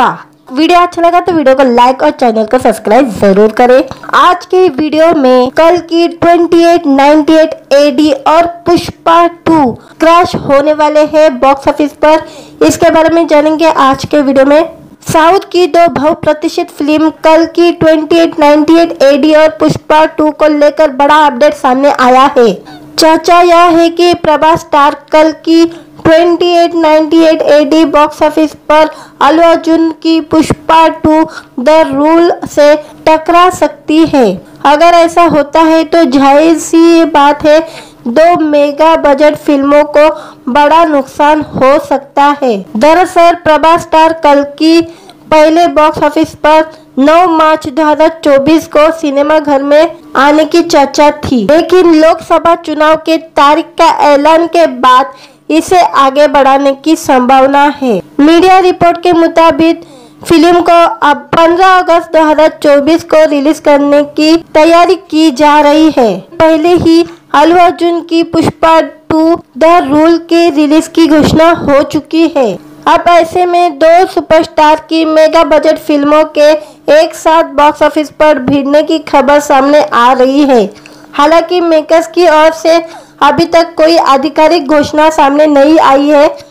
वीडियो अच्छा लगा तो वीडियो को लाइक और चैनल को सब्सक्राइब जरूर करें। आज के वीडियो में कल की अट्ठाईस अट्ठानवे एडी और पुष्पा टू क्रश होने वाले हैं बॉक्स ऑफिस पर। इसके बारे में जानेंगे आज के वीडियो में। साउथ की दो बहुप्रतीक्षित फिल्म कल की अट्ठाईस अट्ठानवे एडी और पुष्पा टू को लेकर बड़ा अपडेट सामने आया है। चर्चा यह है कि प्रभास स्टार कल की अट्ठाईस अट्ठानवे एडी बॉक्स ऑफिस पर अल्लू अर्जुन की पुष्पा टू द रूल से टकरा सकती है। अगर ऐसा होता है तो जाहिर सी बात है दो मेगा बजट फिल्मों को बड़ा नुकसान हो सकता है। दरअसल प्रभास स्टार कल की पहले बॉक्स ऑफिस पर नौ मार्च दो हज़ार चौबीस को सिनेमा घर में आने की चर्चा थी, लेकिन लोकसभा चुनाव के तारीख का ऐलान के बाद इसे आगे बढ़ाने की संभावना है। मीडिया रिपोर्ट के मुताबिक फिल्म को अब पंद्रह अगस्त दो हज़ार चौबीस को रिलीज करने की तैयारी की जा रही है। पहले ही अल्लू अर्जुन की पुष्पा टू द रूल के रिलीज की घोषणा हो चुकी है। अब ऐसे में दो सुपरस्टार की मेगा बजट फिल्मों के एक साथ बॉक्स ऑफिस पर भिड़ने की खबर सामने आ रही है। हालांकि मेकर्स की ओर से अभी तक कोई आधिकारिक घोषणा सामने नहीं आई है।